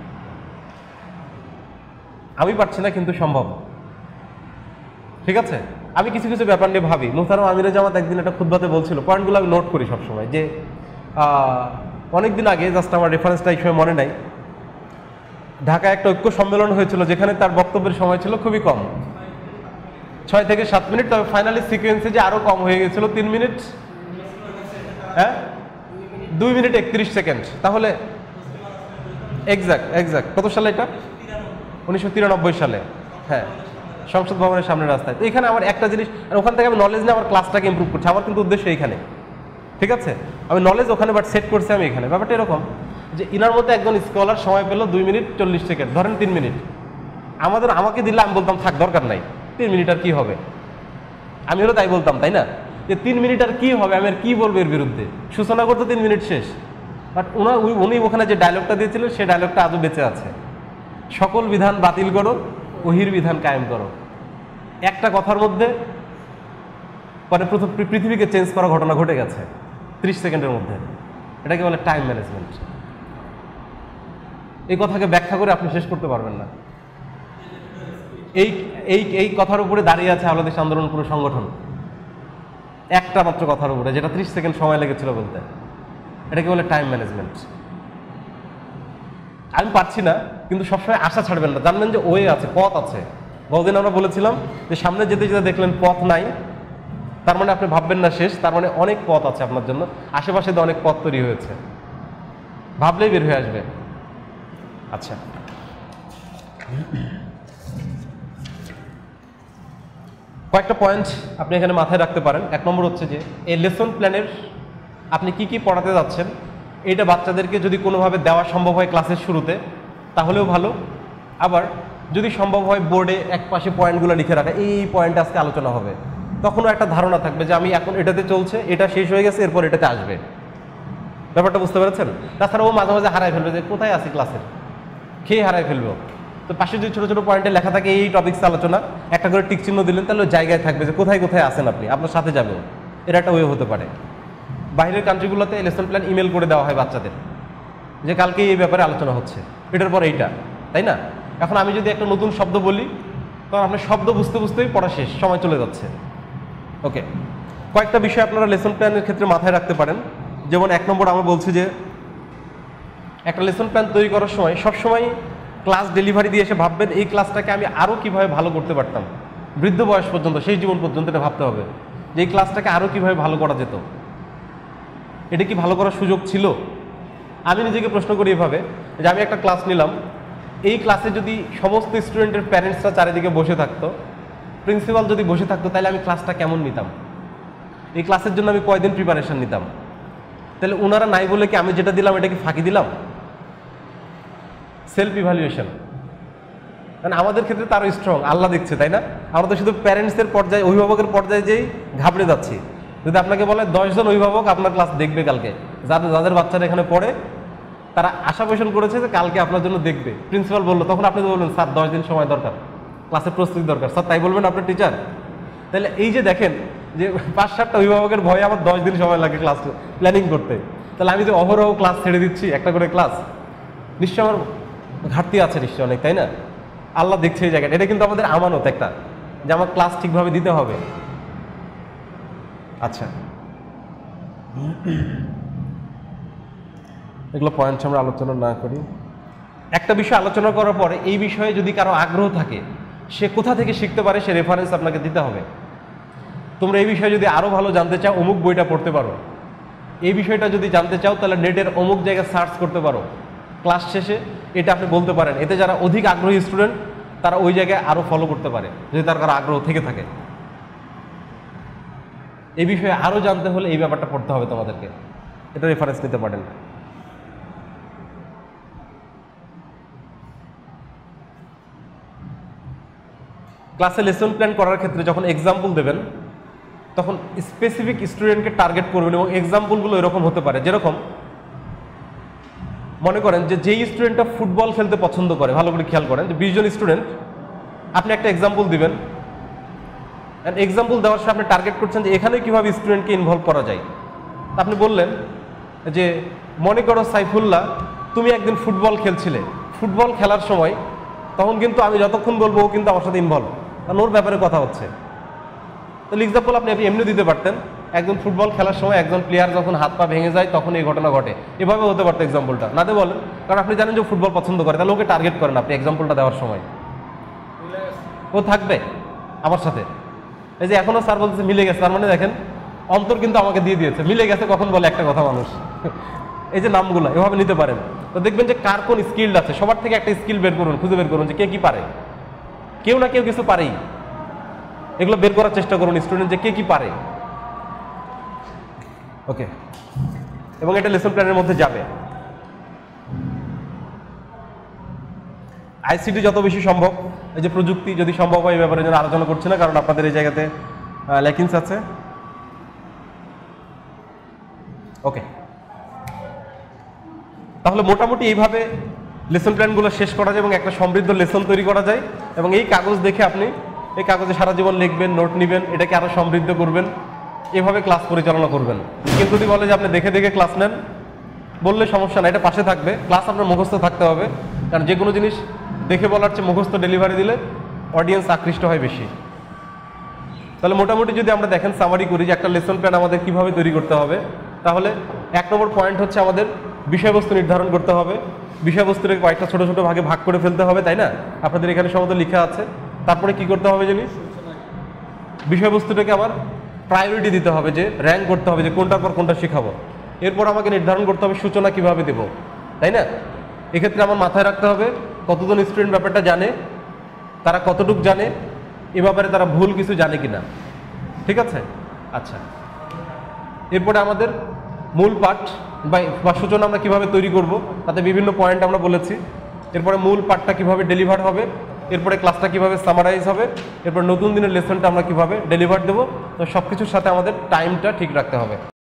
আমি পারছি না কিন্তু সম্ভব। ঠিক আছে, আমি কিছু কিছু ব্যাপার নিয়ে ভাবি। মুহতারাম আমিরে জামাত একদিন একটা খুতবাতে বলছিল, পয়েন্টগুলো আমি নোট করি সবসময়, যে অনেকদিন আগে, জাস্ট আমার রেফারেন্সটা এই সময় মনে নাই, ঢাকায় একটা ঐক্য সম্মেলন হয়েছিল যেখানে তার বক্তব্যের সময় ছিল খুবই কম, ছয় থেকে সাত মিনিট। তবে ফাইনালি সিকোয়েন্সে যে আরো কম হয়ে গেছিল তিন মিনিট, হ্যাঁ দুই মিনিট একত্রিশ সেকেন্ড। তাহলে এক্সাক্ট এক্সাক্ট কত সালে এটা? উনিশশো তিরানব্বই সালে। হ্যাঁ, সংসদ ভবনের সামনের রাস্তায়। তো এখানে আমার একটা জিনিস, আর ওখান থেকে আমি নলেজ নিয়ে আমার ক্লাসটাকে ইমপ্রুভ করছি, আমার কিন্তু উদ্দেশ্য এইখানে, ঠিক আছে? আমি নলেজ ওখানে বাট সেট করছি আমি এখানে। ব্যাপারটা এরকম যে ইনার মধ্যে একজন স্কলার সময় পেলো দুই মিনিট চল্লিশ সেকেন্ড, ধরেন তিন মিনিট, আমাদের আমাকে দিলে আমি বলতাম থাক দরকার নাই, তিন মিনিট আর কি হবে, আমি হলো তাই বলতাম, তাই না? যে তিন মিনিট আর কি হবে, আমি আর কি বলবো এর বিরুদ্ধে, সূচনা করতে তিন মিনিট শেষ। বাট ওনার উনি ওখানে যে ডায়লগটা দিয়েছিলেন সেই ডায়লগটা আজও বেঁচে আছে, সকল বিধান বাতিল করো, ওহির বিধান কায়েম করো। একটা কথার মধ্যে পরে প্রথম পৃথিবীকে চেঞ্জ করা ঘটনা ঘটে গেছে ত্রিশ সেকেন্ডের মধ্যে। এটাকে বলে টাইম ম্যানেজমেন্ট। এই কথাকে ব্যাখ্যা করে আপনি শেষ করতে পারবেন না। এই এই এই কথার উপরে দাঁড়িয়ে আছে বাংলাদেশ আন্দোলন পুরো সংগঠন, একটা মাত্র কথার উপরে, যেটা ত্রিশ সেকেন্ড সময় লেগেছিল বলতে। এটাকে বলে টাইম ম্যানেজমেন্ট। আমি পারছি না, কিন্তু সবসময় আশা ছাড়বেন না, জানবেন যে ওয়ে আছে, পথ আছে। বহুদিন আমরা বলেছিলাম যে সামনে যেতে যেতে দেখলেন পথ নাই, তার মানে আপনি ভাববেন না শেষ, তার মানে অনেক পথ আছে আপনার জন্য, আশেপাশে তো অনেক পথ তৈরি হয়েছে, ভাবলেই বের হয়ে আসবে। আচ্ছা, কয়েকটা পয়েন্ট আপনি এখানে মাথায় রাখতে পারেন। এক নম্বর হচ্ছে যে এই লেসন প্ল্যানের আপনি কি কি পড়াতে যাচ্ছেন, এটা বাচ্চাদেরকে যদি কোনোভাবে দেওয়া সম্ভব হয় ক্লাসের শুরুতে তাহলেও ভালো। আবার যদি সম্ভব হয় বোর্ডে এক পাশে পয়েন্টগুলো লিখে রাখা, এই পয়েন্ট আজকে আলোচনা হবে, তখনও একটা ধারণা থাকবে যে আমি এখন এটাতে চলছে, এটা শেষ হয়ে গেছে, এরপর এটাতে আসবে। ব্যাপারটা বুঝতে পেরেছেন? তাছাড়া ও মাঝে মাঝে হারাই ফেলবে যে কোথায় আছি ক্লাসের, খেয়ে হারাই ফেলবো। তো পাশে যদি ছোটো ছোটো পয়েন্টে লেখা থাকে এই টপিক্স আলোচনা, একটা করে টিক চিহ্ন দিলেন, তাহলে জায়গায় থাকবে যে কোথায় কোথায় আছেন আপনি, আপনার সাথে যাবেও। এর একটা ওয়ে হতে পারে। বাইরের কান্ট্রিগুলোতে লেসন প্ল্যান ইমেল করে দেওয়া হয় বাচ্চাদের, যে কালকে এই ব্যাপারে আলোচনা হচ্ছে, এটার পর এইটা, তাই না? এখন আমি যদি একটা নতুন শব্দ বলি, তখন আপনার শব্দ বুঝতে বুঝতেই পড়া শেষ, সময় চলে যাচ্ছে। ওকে, কয়েকটা বিষয় আপনারা লেসন প্ল্যানের ক্ষেত্রে মাথায় রাখতে পারেন। যেমন এক নম্বর আমরা বলছি যে একটা লেসন প্ল্যান তৈরি করার সময় সবসময় ক্লাস ডেলিভারি দিয়ে এসে ভাববেন এই ক্লাসটাকে আমি আরও কীভাবে ভালো করতে পারতাম, বৃদ্ধ বয়স পর্যন্ত, সেই জীবন পর্যন্ত এটা ভাবতে হবে যে এই ক্লাসটাকে আরও কীভাবে ভালো করা যেত, এটা কি ভালো করার সুযোগ ছিল। আমি নিজেকে প্রশ্ন করি এভাবে যে আমি একটা ক্লাস নিলাম, এই ক্লাসে যদি সমস্ত স্টুডেন্টের প্যারেন্টসরা চারিদিকে বসে থাকতো, প্রিন্সিপাল যদি বসে থাকতো, তাহলে আমি ক্লাসটা কেমন নিতাম, এই ক্লাসের জন্য আমি কয়দিন প্রিপারেশন নিতাম। তাহলে ওনারা নাই বলে কি আমি যেটা দিলাম এটা কি ফাঁকি দিলাম? Self evaluation. কারণ আমাদের ক্ষেত্রে তারও স্ট্রং, আল্লাহ দেখছে, তাই না? আমরা তো শুধু প্যারেন্টসের পর্যায়ে, অভিভাবকের পর্যায়ে যেই ঘাবড়ে যাচ্ছি। যদি আপনাকে বলে দশজন অভিভাবক আপনার ক্লাস দেখবে কালকে, যাদের যাদের বাচ্চারা এখানে পড়ে তারা আশা পোষণ করেছে যে কালকে আপনার জন্য দেখবে, প্রিন্সিপাল বললো, তখন আপনি তো বলবেন স্যার দশ দিন সময় দরকার, ক্লাসের প্রস্তুতি দরকার, স্যার তাই বলবেন আপনার টিচার? তাহলে এই যে দেখেন যে পাঁচ সাতটা অভিভাবকের ভয়ে আমার দশ দিন সময় লাগে ক্লাস প্ল্যানিং করতে, তাহলে আমি যে অহরহ ক্লাস ছেড়ে দিচ্ছি একটা করে ক্লাস, নিশ্চয় আমার ঘাটতি আছে নিশ্চয় অনেক, তাই না? আল্লাহ দেখছে এই জায়গাটা, এটা কিন্তু আমাদের আমানত একটা, যে আমার ক্লাস ঠিকভাবে দিতে হবে। আচ্ছা, এগুলো পয়েন্ট আমরা আলোচনা না করি। একটা বিষয় আলোচনা করার পরে এই বিষয়ে যদি কারো আগ্রহ থাকে, সে কোথা থেকে শিখতে পারে সে রেফারেন্স আপনাকে দিতে হবে। তোমরা এই বিষয়ে যদি আরও ভালো জানতে চাও অমুক বইটা পড়তে পারো, এই বিষয়টা যদি জানতে চাও তাহলে নেটের অমুক জায়গায় সার্চ করতে পারো, ক্লাস শেষে এটা আপনি বলতে পারেন। এতে যারা অধিক আগ্রহী স্টুডেন্ট তারা ওই জায়গায় আরও ফলো করতে পারে, যদি তার কারো আগ্রহ থেকে থাকে। এই বিষয়ে আরও জানতে হলে এই ব্যাপারটা পড়তে হবে তোমাদেরকে, এটা রেফারেন্স নিতে পারেন। ক্লাসে লেসন প্ল্যান করার ক্ষেত্রে যখন এক্সাম্পল দেবেন তখন স্পেসিফিক স্টুডেন্টকে টার্গেট করবেন, এবং এক্সাম্পলগুলো এরকম হতে পারে, যেরকম মনে করেন যে যেই স্টুডেন্টটা ফুটবল খেলতে পছন্দ করে, ভালো করে খেয়াল করেন যে বিশ জন স্টুডেন্ট, আপনি একটা এক্সাম্পল দিবেন, অ্যান্ড এক্সাম্পল দেওয়ার সময় আপনি টার্গেট করছেন যে এখানে কীভাবে স্টুডেন্টকে ইনভলভ করা যায়। আপনি বললেন যে মনে করো সাইফুল্লাহ তুমি একদিন ফুটবল খেলছিলে, ফুটবল খেলার সময় তখন কিন্তু আমি যতক্ষণ বলবো ও কিন্তু আমার সাথে ইনভলভ, কারণ ওর ব্যাপারে কথা হচ্ছে। তাহলে এক্সাম্পল আপনি এমনি দিতে পারতেন, একজন ফুটবল খেলার সময় একজন প্লেয়ার যখন হাত পা ভেঙে যায় তখন এই ঘটনা ঘটে, এভাবে হতে পারতো এক্সাম্পলটা। না দিয়ে বলেন, কারণ আপনি জানেন যে ফুটবল পছন্দ করে, তাহলে ওকে টার্গেট করেন আপনি এক্সাম্পলটা দেওয়ার সময়, ও থাকবে আমার সাথে। এই যে এখনো স্যার বলতেছে মিলে গেছে, তার মানে দেখেন অন্তর কিন্তু আমাকে দিয়ে দিয়েছে, মিলে গেছে কখন বলে একটা কথা মানুষ। এই যে নামগুলো এভাবে নিতে পারেন, তো দেখবেন যে কার কোন স্কিল আছে, সবার থেকে একটা স্কিল বের করুন, খুঁজে বের করুন যে কে কি পারে, কেউ না কেউ কিছু পারেই। এগুলো বের করার চেষ্টা করুন স্টুডেন্ট যে কে কি পারে। ওকে, এবং এটা লেসন প্ল্যানের মধ্যে যাবে। আইসিটি যত বেশি সম্ভব, এই যে প্রযুক্তি যদি সম্ভব হয় এই ব্যাপারে যেন আলোচনা করছি না, কারণ আপনাদের এই জায়গাতে ল্যাকিংস আছে। ওকে, তাহলে মোটামুটি এইভাবে লেসন প্ল্যানগুলো শেষ করা যায় এবং একটা সমৃদ্ধ লেসন তৈরি করা যায়। এবং এই কাগজ দেখে আপনি এই কাগজে সারা জীবন লিখবেন, নোট নেবেন, এটাকে আরও সমৃদ্ধ করবেন, এভাবে ক্লাস পরিচালনা করবেন। কিন্তু যদি বলে যে আপনি দেখে দেখে ক্লাস নেন, বললে সমস্যা না, এটা পাশে থাকবে, ক্লাস আপনার মুখস্থ থাকতে হবে। কারণ যে কোনো জিনিস দেখে বলার চেয়ে মুখস্থ ডেলিভারি দিলে অডিয়েন্স আকৃষ্ট হয় বেশি। তাহলে মোটামুটি যদি আমরা দেখেন সামারি করি যে একটা লেসন প্ল্যান আমাদের কিভাবে তৈরি করতে হবে, তাহলে এক নম্বর পয়েন্ট হচ্ছে আমাদের বিষয়বস্তু নির্ধারণ করতে হবে। বিষয়বস্তুটাকে কয়েকটা ছোট ছোট ভাগে ভাগ করে ফেলতে হবে, তাই না? আপনাদের এখানে সম্ভবত লেখা আছে। তারপরে কি করতে হবে জানি, বিষয়বস্তুটাকে আমার প্রায়োরিটি দিতে হবে, যে র্যাঙ্ক করতে হবে যে কোনটার পর কোনটা শেখাবো। এরপর আমাকে নির্ধারণ করতে হবে সূচনা কিভাবে দেব, তাই না? এক্ষেত্রে আমার মাথায় রাখতে হবে কতজন স্টুডেন্ট ব্যাপারটা জানে, তারা কতটুক জানে, এ ব্যাপারে তারা ভুল কিছু জানে কিনা, ঠিক আছে? আচ্ছা, এরপরে আমাদের মূল পাঠ বা সূচনা আমরা কিভাবে তৈরি করব, তাতে বিভিন্ন পয়েন্ট আমরা বলেছি। এরপরে মূল পাঠটা কিভাবে ডেলিভার হবে, এরপরে ক্লাসটা কিভাবে সামারাইজ হবে, এরপর নতুন দিনের লেসনটা আমরা কিভাবে ডেলিভার দেবো। তো সব কিছুর সাথে আমাদের টাইমটা ঠিক রাখতে হবে।